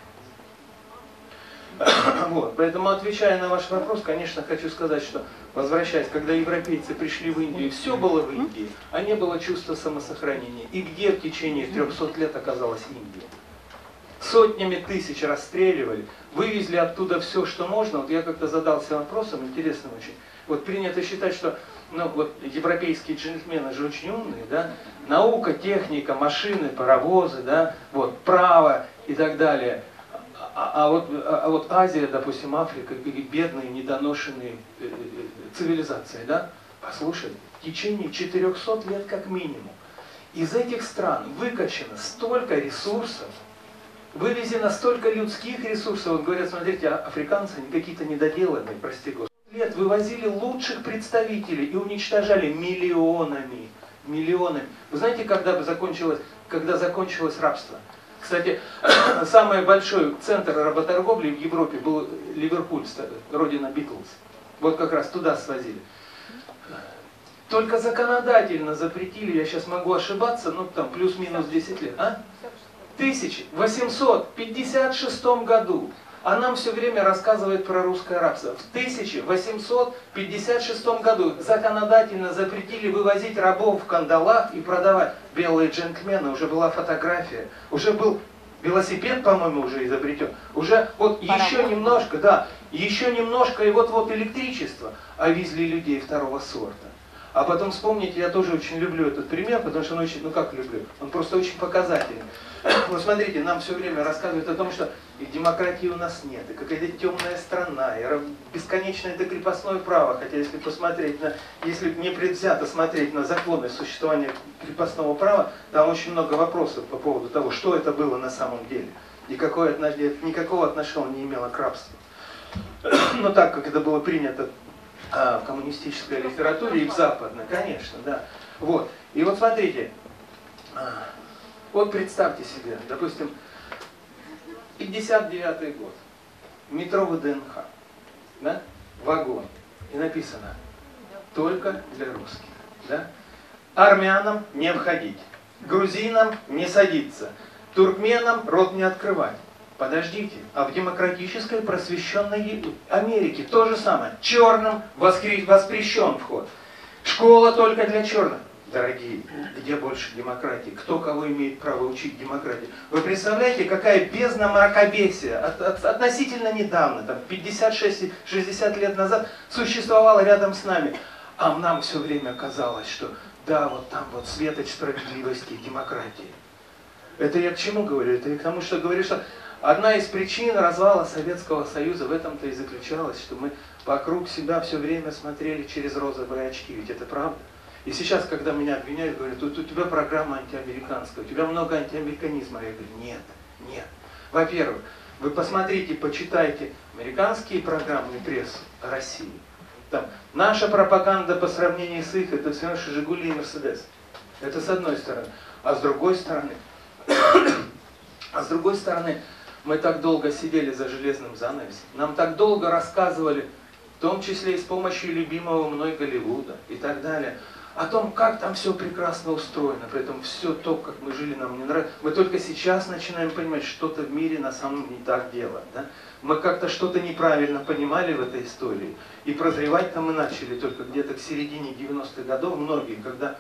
S1: Вот. Поэтому, отвечая на ваш вопрос, конечно, хочу сказать, что, возвращаясь, когда европейцы пришли в Индию, все было в Индии, а не было чувства самосохранения. И где в течение 300 лет оказалась Индия? Сотнями тысяч расстреливали, вывезли оттуда все, что можно. Вот я как-то задался вопросом, интересным очень. Вот принято считать, что европейские джентльмены же очень умные, да? Наука, техника, машины, паровозы, да? Вот, право и так далее. А вот Азия, допустим, Африка, бедные, недоношенные цивилизации, да? Послушай, в течение 400 лет как минимум из этих стран выкачано столько ресурсов, вывезено столько людских ресурсов. Вот говорят, смотрите, африканцы какие-то недоделанные, прости господи. Лет вывозили лучших представителей и уничтожали миллионами. Вы знаете, когда закончилось рабство? Кстати, самый большой центр работорговли в Европе был Ливерпуль, родина Битлз. Вот как раз туда свозили. Только законодательно запретили, я сейчас могу ошибаться, ну там плюс-минус 10 лет. В 1856 году. А нам все время рассказывает про русское рабство. В 1856 году законодательно запретили вывозить рабов в кандалах и продавать. Белые джентльмены, уже была фотография, уже был велосипед, по-моему, уже изобретен. Уже вот еще немножко, да, еще немножко, и вот электричество. А везли людей второго сорта. А потом вспомните, я тоже очень люблю этот пример, потому что он очень, как люблю, он просто очень показательный. Вот смотрите, нам все время рассказывают о том, что и демократии у нас нет, и какая-то темная страна, и бесконечное это крепостное право. Хотя если если непредвзято смотреть на законы существования крепостного права, там очень много вопросов по поводу того, что это было на самом деле. И никакого отношения не имело к рабству. Но так, как это было принято в коммунистической литературе и в западной, конечно, да. Вот. И вот смотрите, вот представьте себе, допустим, 59-й год, метро ВДНХ, да, вагон, и написано «Только для русских», да. Армянам не входить, грузинам не садиться, туркменам рот не открывать. Подождите, а в демократической просвещенной Америке то же самое. Черным воспрещен вход. Школа только для черных. Дорогие, где больше демократии? Кто кого имеет право учить демократии? Вы представляете, какая бездна мракобесия относительно недавно, там 56-60 лет назад, существовала рядом с нами. А нам все время казалось, что да, вот там вот светоч справедливости и демократии. Это я к чему говорю? Это я к тому, что говорю, что одна из причин развала Советского Союза в этом-то и заключалась, что мы вокруг себя все время смотрели через розовые очки. Ведь это правда. И сейчас, когда меня обвиняют, говорят, у тебя программа антиамериканская, у тебя много антиамериканизма. Я говорю, нет. Во-первых, вы посмотрите, почитайте американские программы и прессу о России. Там, наша пропаганда по сравнению с их, это все равно, что Жигули и Мерседес. Это с одной стороны. А с другой стороны, мы так долго сидели за железным занавесом, нам так долго рассказывали, в том числе и с помощью любимого мной Голливуда и так далее, о том, как там все прекрасно устроено, при этом все то, как мы жили, нам не нравится. Мы только сейчас начинаем понимать, что-то в мире на самом деле не так дело. Да? Мы как-то что-то неправильно понимали в этой истории. И прозревать-то мы начали только где-то к середине 90-х годов, многие, когда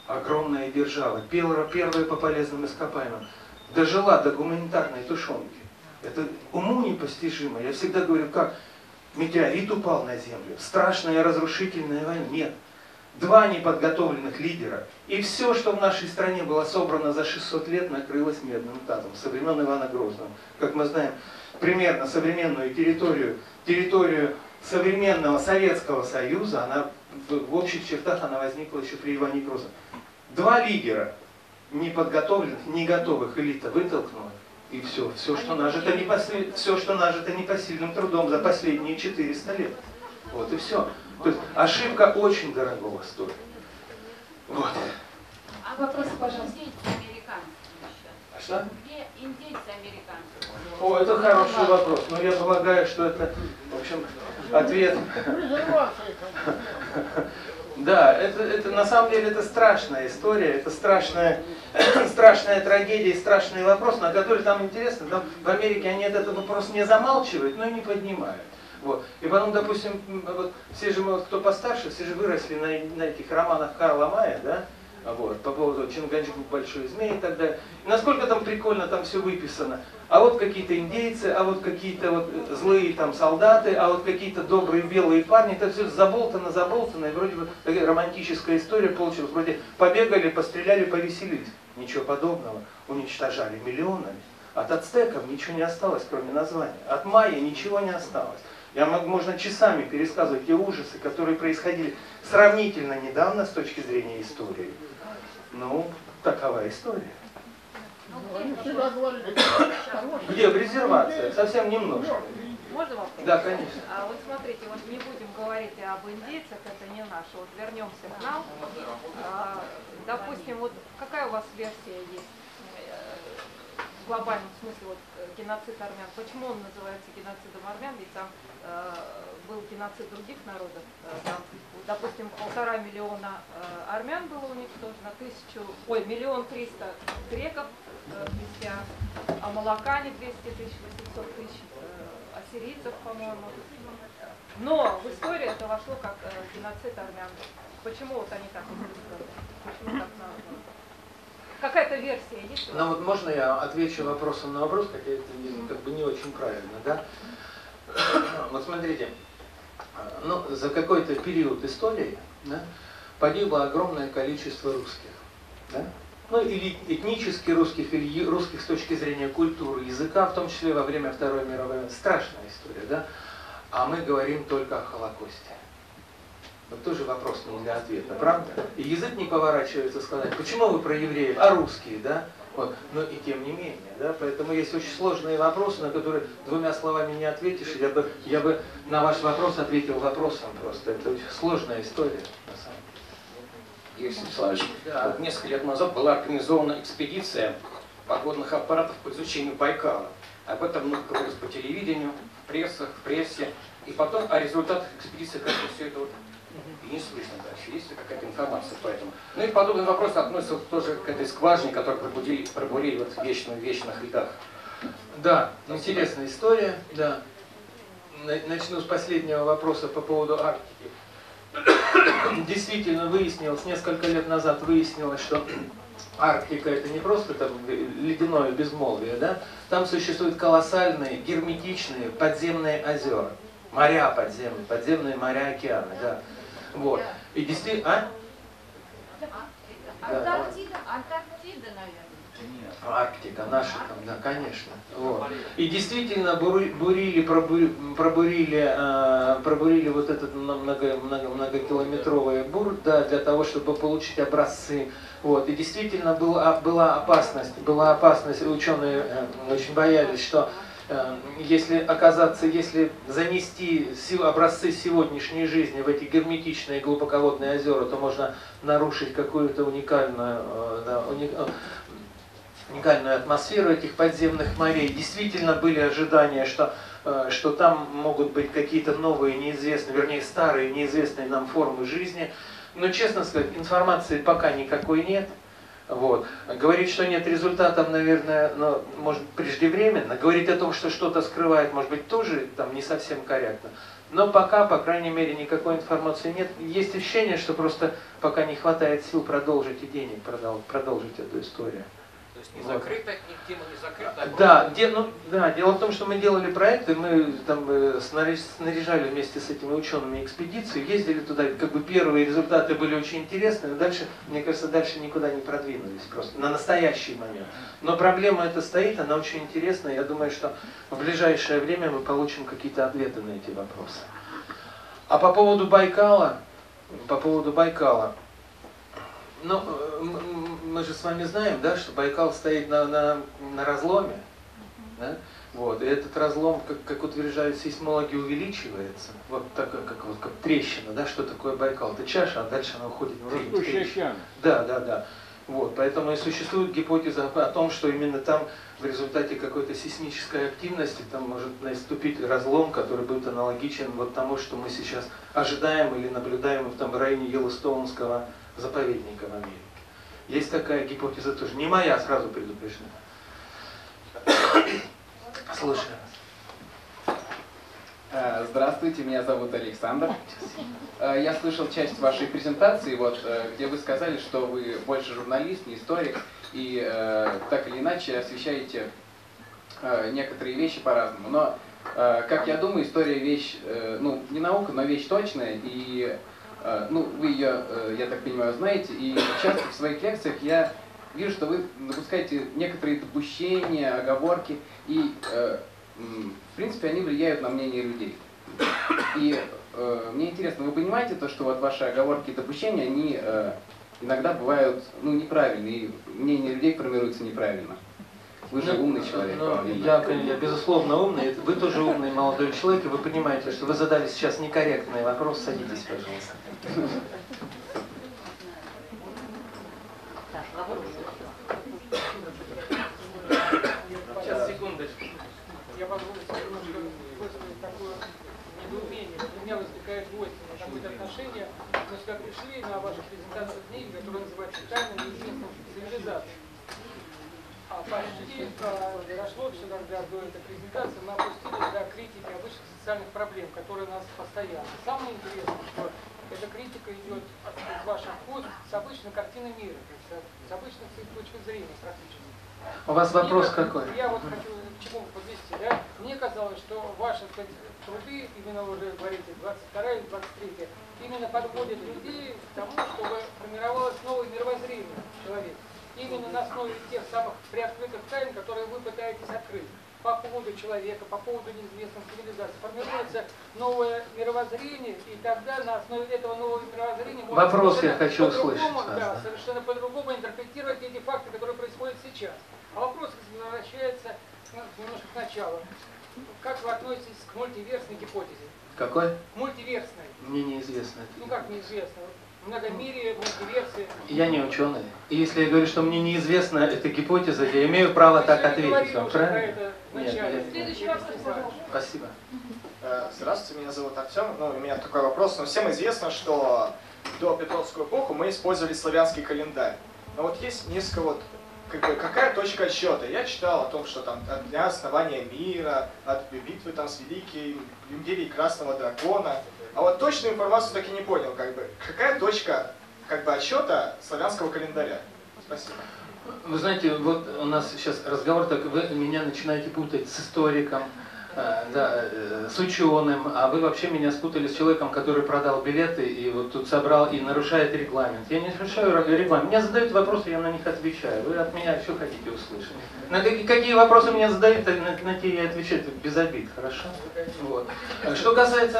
S1: огромная держава, первая по полезным ископаемым, дожила до гуманитарной тушенки. Это уму непостижимо. Я всегда говорю, как метеорит упал на Землю, страшная разрушительная война. Нет. Два неподготовленных лидера. И все, что в нашей стране было собрано за 600 лет, накрылось медным тазом со времен Ивана Грозного. Как мы знаем, примерно современную территорию современного Советского Союза, она в общих чертах она возникла еще при Иване Грозном. Два лидера неподготовленных, не готовых элита вытолкнула. И все, что нажито непосильным трудом за последние 400 лет. Вот и все. То есть ошибка очень дорогого стоит. Вот.
S6: А вопросы, пожалуйста.
S1: А что?
S6: Где индейцы американцы?
S1: О, это хороший вопрос. Но я полагаю, что это, в общем, ответ. Да, это на самом деле это страшная история, это страшная трагедия и страшный вопрос, на который там интересно. Там в Америке они этот вопрос не замалчивают, но и не поднимают. Вот. И потом, допустим, вот, все же, вот, кто постарше, все же выросли на этих романах Карла Мая, да? Вот, по поводу Чингачгук, Большой Змей и так далее. И насколько там прикольно там все выписано. А вот какие-то индейцы, а вот какие-то вот злые там солдаты, а вот какие-то добрые белые парни. Это все заболтано, и вроде бы такая романтическая история получилась. Вроде побегали, постреляли, повеселились. Ничего подобного. Уничтожали миллионами. От ацтеков ничего не осталось, кроме названия. От майя ничего не осталось. Можно часами пересказывать те ужасы, которые происходили сравнительно недавно с точки зрения истории. Ну, такова история. Где резервация? Совсем немножко.
S9: Можно вопрос?
S1: Да, конечно.
S9: А вот смотрите, вот не будем говорить об индейцах, это не наше. Вот вернемся к нам. Допустим, вот какая у вас версия есть? В глобальном смысле, вот геноцид армян. Почему он называется геноцидом армян? Ведь там был геноцид других народов. Там, допустим, 1,5 миллиона армян было уничтожено, 1 300 000 греков, христиан, а молокане 200 тысяч, 800 тысяч, ассирийцев, по-моему. Но в историю это вошло как геноцид армян. Почему вот они так называют? Почему так названо? Какая-то версия есть?
S1: Ну вот можно я отвечу вопросом на вопрос, хотя это как бы не очень правильно, да? Вот смотрите, ну, за какой-то период истории, да, погибло огромное количество русских, да? Ну или этнически русских, или русских с точки зрения культуры, языка, в том числе во время Второй мировой войны. Страшная история, да? А мы говорим только о Холокосте. Вот тоже вопрос не для ответа, правда? И язык не поворачивается сказать, почему вы про евреев, а русские, да? Вот. Но и тем не менее, да? Поэтому есть очень сложные вопросы, на которые двумя словами не ответишь. Я бы на ваш вопрос ответил вопросом просто. Это очень сложная история, на самом деле.
S10: Юрий Вячеславович, да. Несколько лет назад была организована экспедиция подводных аппаратов по изучению Байкала. Об этом много говорилось по телевидению, в прессе. И потом о результатах экспедиции как-то все это вот и не слышно дальше. Есть ли какая-то информация по этому? Ну и подобный вопрос относится тоже к этой скважине, которую пробурили вот в вечных льдах.
S1: Да, интересная история, да. Начну с последнего вопроса по поводу Арктики. Действительно выяснилось, несколько лет назад выяснилось, что Арктика это не просто там ледяное безмолвие, да? Там существуют колоссальные, герметичные подземные озера. Моря подземные моря, океаны, да. Вот. И действительно...
S6: Антарктида, наверное.
S1: Арктика, наша там, да, конечно. Вот. И действительно пробурили вот этот многокилометровый бур, да, для того, чтобы получить образцы. Вот. И действительно была опасность, ученые очень боялись, что если занести образцы сегодняшней жизни в эти герметичные глубоководные озера, то можно нарушить какую-то уникальную атмосферу этих подземных морей. Действительно были ожидания, что там могут быть какие-то новые, неизвестные, вернее старые, неизвестные нам формы жизни. Но, честно сказать, информации пока никакой нет. Вот. Говорить, что нет результатов, наверное, может преждевременно. Говорить о том, что что-то скрывает, может быть, тоже там не совсем корректно. Но пока, по крайней мере, никакой информации нет. Есть ощущение, что просто пока не хватает сил продолжить и денег продолжить эту историю.
S10: То есть не закрыто, тема не закрыта.
S1: Да, дело в том, что мы делали проекты, мы там снаряжали вместе с этими учеными экспедицию, ездили туда, как бы первые результаты были очень интересные, но дальше, мне кажется, дальше никуда не продвинулись просто, на настоящий момент. Но проблема эта стоит, она очень интересная, я думаю, что в ближайшее время мы получим какие-то ответы на эти вопросы. А по поводу Байкала, ну, мы же с вами знаем, да, что Байкал стоит на разломе, да? Вот, и этот разлом, как утверждают сейсмологи, увеличивается, вот так, как трещина, да, что такое Байкал? Это чаша, а дальше она уходит в трещину. Да. Вот, поэтому и существует гипотеза о том, что именно там в результате какой-то сейсмической активности там может наступить разлом, который будет аналогичен вот тому, что мы сейчас ожидаем или наблюдаем в том районе Йеллоустоунского заповедника в Америке. Есть такая гипотеза тоже. Не моя, сразу предупреждаю. Слушаю вас.
S11: Здравствуйте, меня зовут Александр. Я слышал часть вашей презентации, где вы сказали, что вы больше журналист, не историк, и так или иначе освещаете некоторые вещи по-разному. Но, как я думаю, история вещь, не наука, но вещь точная, и вы ее, я так понимаю, знаете, и часто в своих лекциях я вижу, что вы допускаете некоторые допущения, оговорки, и в принципе они влияют на мнение людей. И мне интересно, вы понимаете то, что вот ваши оговорки и допущения, они иногда бывают неправильные, и мнение людей формируется неправильно. Вы же умный человек.
S1: Я безусловно умный, вы тоже умный молодой человек, и вы понимаете, что вы задали сейчас некорректный вопрос. Садитесь, пожалуйста.
S10: Сейчас, секундочку.
S3: Я позволю себе немножко высказать такое недоумение. У меня возникает двойственное какое-то отношение. Мы сюда пришли на вашу презентацию книги, которая называется «Тайна неизвестных цивилизаций». А почти дошло все тогда до этой презентации, мы опустились до критики обычных социальных проблем, которые у нас постоянно. Самое интересное, что эта критика идет из ваших уст с обычной картины мира, то есть с обычной точки зрения практически.
S1: У вас вопрос какой?
S3: Я вот хочу к чему подвести. Да? Мне казалось, что ваши труды, именно вы уже говорите, 22 и 23, именно подводят людей к тому, чтобы формировалось новое мировоззрение человека. Именно на основе тех самых приоткрытых тайн, которые вы пытаетесь открыть по поводу человека, по поводу неизвестных цивилизаций. Формируется новое мировоззрение, и тогда на основе этого нового мировоззрения
S1: вопрос я хочу услышать.
S3: Да, совершенно по-другому интерпретировать эти факты, которые происходят сейчас. А вопрос возвращается немножко к началу. Как вы относитесь к мультиверсной гипотезе?
S1: Какой?
S3: Мультиверсной.
S1: Мне неизвестно.
S3: Как неизвестно? Многомирие, мультиверсия.
S1: Я не ученый. И если я говорю, что мне неизвестна эта гипотеза, я имею право так ответить вам, правильно? Нет.
S3: Следующий вопрос, пожалуйста.
S1: Спасибо.
S12: Здравствуйте, меня зовут Артем. У меня такой вопрос. Всем известно, что до Петровскую эпоху мы использовали славянский календарь. Но вот есть несколько какая точка отсчета? Я читал о том, что там от дня основания мира, от битвы там с Великой империей Красного Дракона. А вот точную информацию так и не понял, какая точка отсчета славянского календаря. Спасибо.
S1: Вы знаете, вот у нас сейчас разговор, так вы меня начинаете путать с историком, с ученым, а вы вообще меня спутали с человеком, который продал билеты и вот тут собрал и нарушает регламент. Я не нарушаю регламент. Меня задают вопросы, я на них отвечаю. Вы от меня что хотите услышать? На какие вопросы меня задают, на те я отвечаю без обид, хорошо? Вот. Что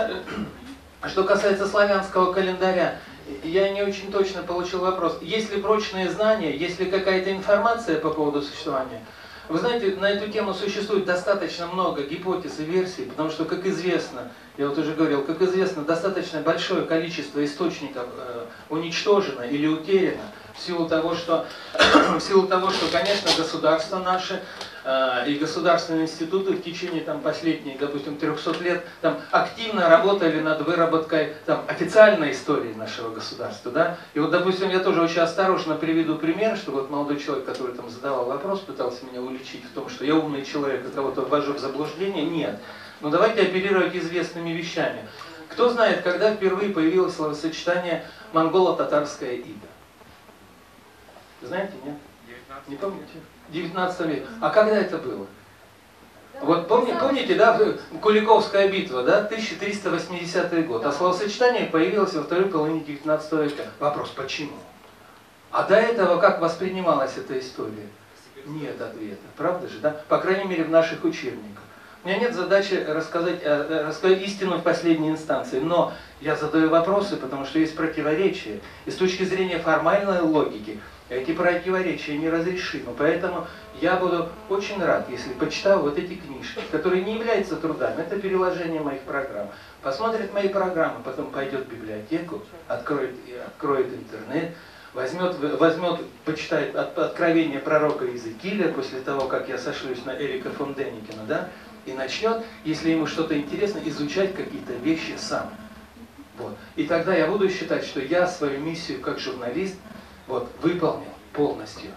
S1: касается славянского календаря, я не очень точно получил вопрос. Есть ли прочные знания, есть ли какая-то информация по поводу существования? Вы знаете, на эту тему существует достаточно много гипотез и версий, потому что, как известно, я вот уже говорил, как известно, достаточно большое количество источников уничтожено или утеряно в силу того, что, конечно, государства наши и государственные институты в течение последних, допустим, 300 лет активно работали над выработкой официальной истории нашего государства. Да? И вот, допустим, я тоже очень осторожно приведу пример, что вот молодой человек, который задавал вопрос, пытался меня уличить в том, что я умный человек и кого-то ввожу в заблуждение. Нет. Но давайте оперировать известными вещами. Кто знает, когда впервые появилось словосочетание монголо-татарская ига? Знаете, нет? Не помните? В 19 веке. А когда это было? Вот помните, да, Куликовская битва, да, 1380 год, а словосочетание появилось во второй половине 19 века. Вопрос, почему? А до этого как воспринималась эта история? Нет ответа, правда же, да? По крайней мере, в наших учебниках. У меня нет задачи рассказать истину в последней инстанции, но я задаю вопросы, потому что есть противоречия. И с точки зрения формальной логики, эти противоречия неразрешимы. Поэтому я буду очень рад, если почитаю вот эти книжки, которые не являются трудами, это переложение моих программ. Посмотрит мои программы, потом пойдет в библиотеку, откроет интернет, возьмет, почитает откровение пророка Иезекииля после того, как я сошлюсь на Эрика фон Деникена, да, и начнет, если ему что-то интересно, изучать какие-то вещи сам. Вот. И тогда я буду считать, что я свою миссию как журналист выполнил полностью.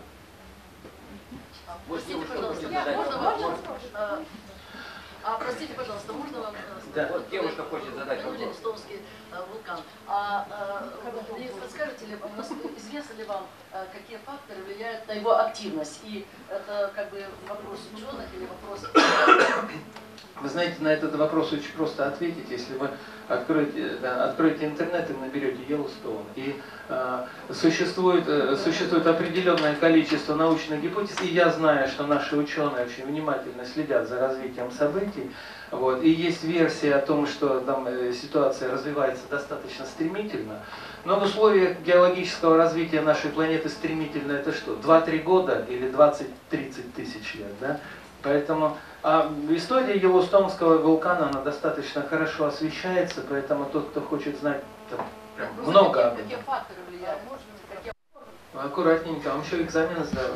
S13: Простите, пожалуйста, можно вам сказать?
S4: Да, вот девушка хочет задать вопрос.
S13: Листовский вулкан. Не подскажете ли, известно ли вам, какие факторы влияют на его активность? И это как бы вопрос ученых или вопрос...
S1: Вы знаете, на этот вопрос очень просто ответить, если вы откроете интернет и наберете Йеллоустоун. И существует определенное количество научных гипотез, и я знаю, что наши ученые очень внимательно следят за развитием событий. Вот, и есть версия о том, что там ситуация развивается достаточно стремительно. Но в условиях геологического развития нашей планеты стремительно это что? 2-3 года или 20-30 тысяч лет, да? Поэтому история Йеллоустонского вулкана, она достаточно хорошо освещается, поэтому тот, кто хочет знать прям много об этом.
S13: Какие факторы влияют?
S1: Аккуратненько, вам еще экзамены сдавать.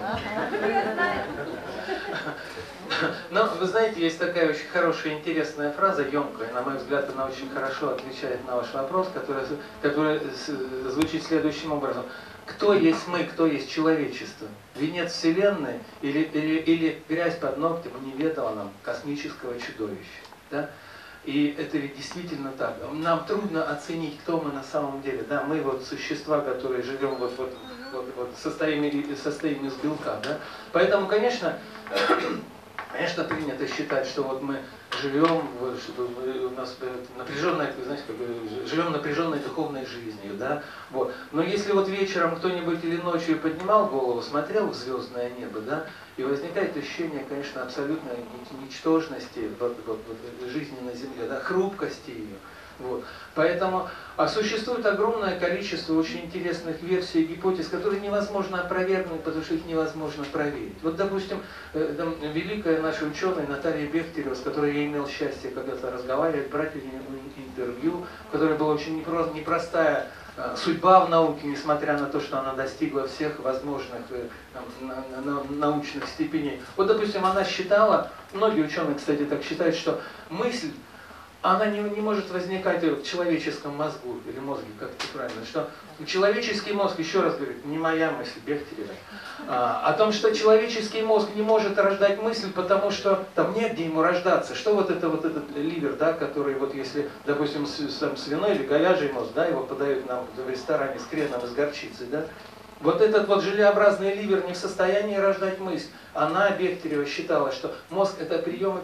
S1: Но вы знаете, есть такая очень хорошая, интересная фраза, емкая, на мой взгляд, она очень хорошо отвечает на ваш вопрос, которая звучит следующим образом. Кто есть мы, кто есть человечество? Венец Вселенной или грязь под ногтем неведомого нам космического чудовища? Да? И это ведь действительно так. Нам трудно оценить, кто мы на самом деле. Да? Мы вот существа, которые живем состоим из белка. Да? Поэтому, конечно, принято считать, что вот мы живем, у нас напряженная, знаете, живем напряженной духовной жизнью, да. Вот. Но если вот вечером кто-нибудь или ночью поднимал голову, смотрел в звездное небо, да, и возникает ощущение, конечно, абсолютной ничтожности жизни на Земле, да, хрупкости ее. Вот. Поэтому существует огромное количество очень интересных версий и гипотез, которые невозможно опровергнуть, потому что их невозможно проверить. Вот, допустим, великая наша ученая Наталья Бехтерева, с которой я имел счастье когда-то разговаривать, брать у нее интервью, в которой была очень непростая судьба в науке, несмотря на то, что она достигла всех возможных научных степеней. Вот, допустим, она считала, многие ученые, кстати, так считают, что мысль, она не может возникать в человеческом мозгу, или мозге, как это правильно, что человеческий мозг, еще раз говорю, не моя мысль, Бехтерева, о том, что человеческий мозг не может рождать мысль, потому что там негде ему рождаться. Что вот этот ливер, да, который вот если, допустим, свиной или говяжий мозг, да, его подают нам в ресторане с креном и с горчицей, да, вот этот вот желеобразный ливер не в состоянии рождать мысль. Она, Бехтерева, считала, что мозг это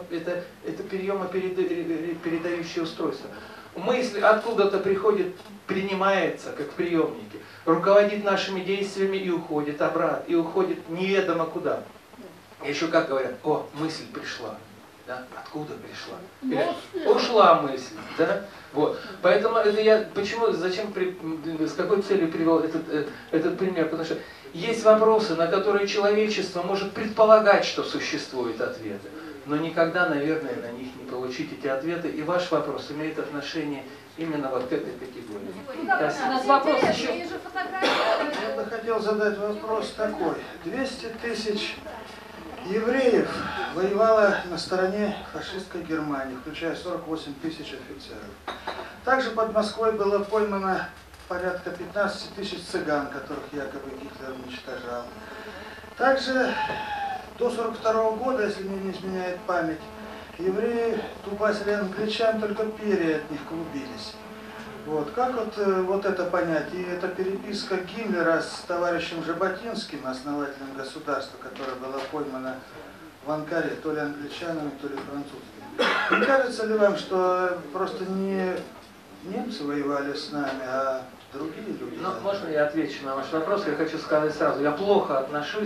S1: приемопередающее устройство. Мысль откуда-то приходит, принимается, как в приемнике, руководит нашими действиями и уходит обратно, и уходит неведомо куда. Еще как говорят, о, мысль пришла. Да? Откуда пришла? Или ушла мысль. Да? Вот. Поэтому это я с какой целью привел этот пример? Потому что есть вопросы, на которые человечество может предполагать, что существуют ответы, но никогда, наверное, на них не получить эти ответы. И ваш вопрос имеет отношение именно вот к этой категории.
S2: У нас вопрос еще.
S14: Я бы хотел задать вопрос такой. 200 тысяч евреев воевало на стороне фашистской Германии, включая 48 тысяч офицеров. Также под Москвой было поймано порядка 15 тысяч цыган, которых якобы Гитлер уничтожал. Также до 1942 года, если мне не изменяет память, евреи дубасили англичан, только перья от них клубились. Вот, как вот это понять? И это переписка Гиммлера с товарищем Жаботинским, основателем государства, которое было поймано в Анкаре, то ли англичанами, то ли французами. Не кажется ли вам, что просто не немцы воевали с нами, а другие люди?
S1: Ну, можно я отвечу на ваш вопрос? Я хочу сказать сразу, я плохо отношусь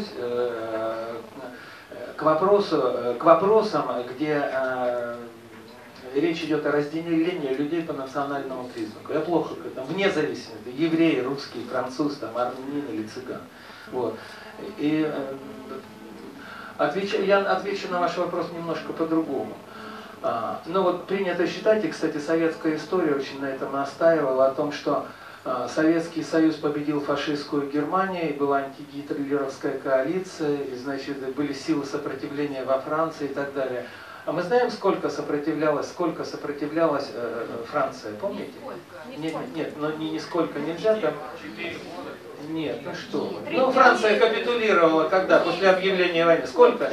S1: к вопросам, где речь идет о разделении людей по национальному признаку. Я плохо к этому, вне зависимости, евреи, русские, французы, там, армянин или цыган. Вот. И я отвечу на ваш вопрос немножко по-другому. Ну вот принято считать, и, кстати, советская история очень на этом настаивала, о том, что Советский Союз победил фашистскую Германию, и была антигитлеровская коалиция, и, значит, были силы сопротивления во Франции и так далее. А мы знаем, сколько сопротивлялась Франция, помните? Нет, но нисколько нельзя. Там... Нет, ну что вы. Ну, Франция капитулировала когда? После объявления войны. Сколько?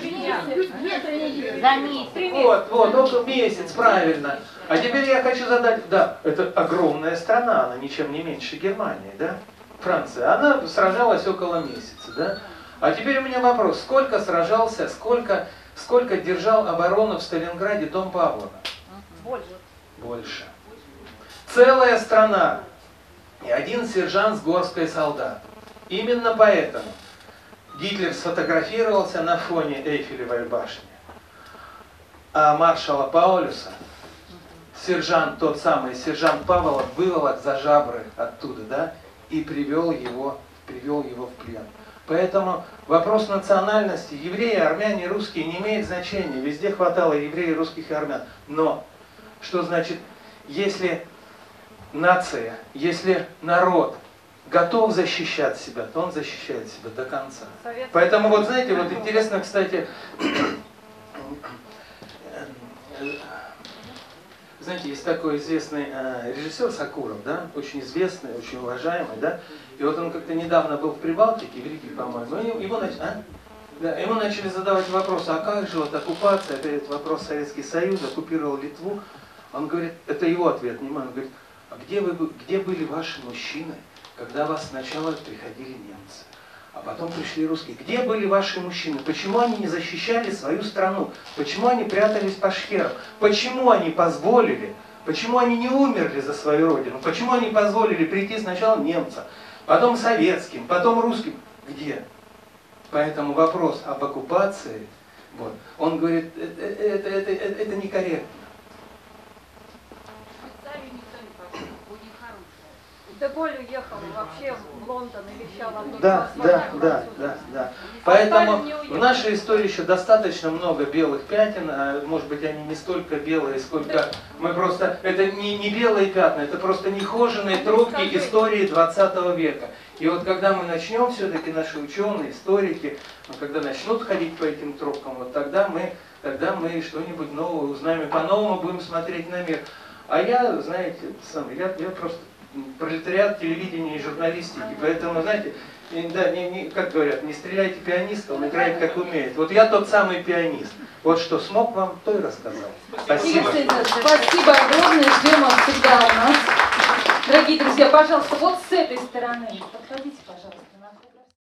S1: Вот, около месяц, правильно. А теперь я хочу задать, да, это огромная страна, она ничем не меньше Германии, да? Франция, она сражалась около месяца, да? А теперь у меня вопрос, сколько сражался, сколько держал оборону в Сталинграде дом Павлова? Больше. Целая страна. И один сержант с горской солдат. Именно поэтому Гитлер сфотографировался на фоне Эйфелевой башни. А маршала Паулюса тот самый сержант Павлов выволок за жабры оттуда, да, и привел его в плен. Поэтому вопрос национальности, евреи, армяне, русские, не имеет значения. Везде хватало евреев, русских и армян. Но, что значит, если нация, если народ готов защищать себя, то он защищает себя до конца. Поэтому, вот знаете, вот интересно, кстати, знаете, есть такой известный режиссер Сакуров, да, очень известный, очень уважаемый, да, и вот он как-то недавно был в Прибалтике, в Риге, по-моему, ему начали задавать вопросы, а как же вот оккупация, опять вопрос Советский Союз, оккупировал Литву, он говорит, это его ответ, не мой, он говорит, а где были ваши мужчины, когда вас сначала приходили немцы? А потом пришли русские. Где были ваши мужчины? Почему они не защищали свою страну? Почему они прятались по шхерам? Почему они позволили? Почему они не умерли за свою родину? Почему они позволили прийти сначала немцам, потом советским, потом русским? Где? Поэтому вопрос об оккупации, вот, он говорит, это некорректно.
S9: Деголь уехал вообще в Лондон и вещал оттуда.
S1: Да. Поэтому в нашей истории еще достаточно много белых пятен, а может быть они не столько белые, сколько мы просто... Это не белые пятна, это просто нехоженные тропки истории 20 века. И вот когда мы начнем, все-таки наши ученые, историки, когда начнут ходить по этим тропкам, вот тогда мы что-нибудь новое узнаем и по-новому будем смотреть на мир. А я, знаете, я просто... пролетариат телевидения и журналистики, поэтому, знаете, как говорят, не стреляйте пианиста, он играет как умеет. Вот я тот самый пианист. Вот что смог вам, то и рассказал. Спасибо.
S2: Спасибо огромное, ждем вас всегда у нас. Дорогие друзья, пожалуйста, вот с этой стороны. Подходите, пожалуйста.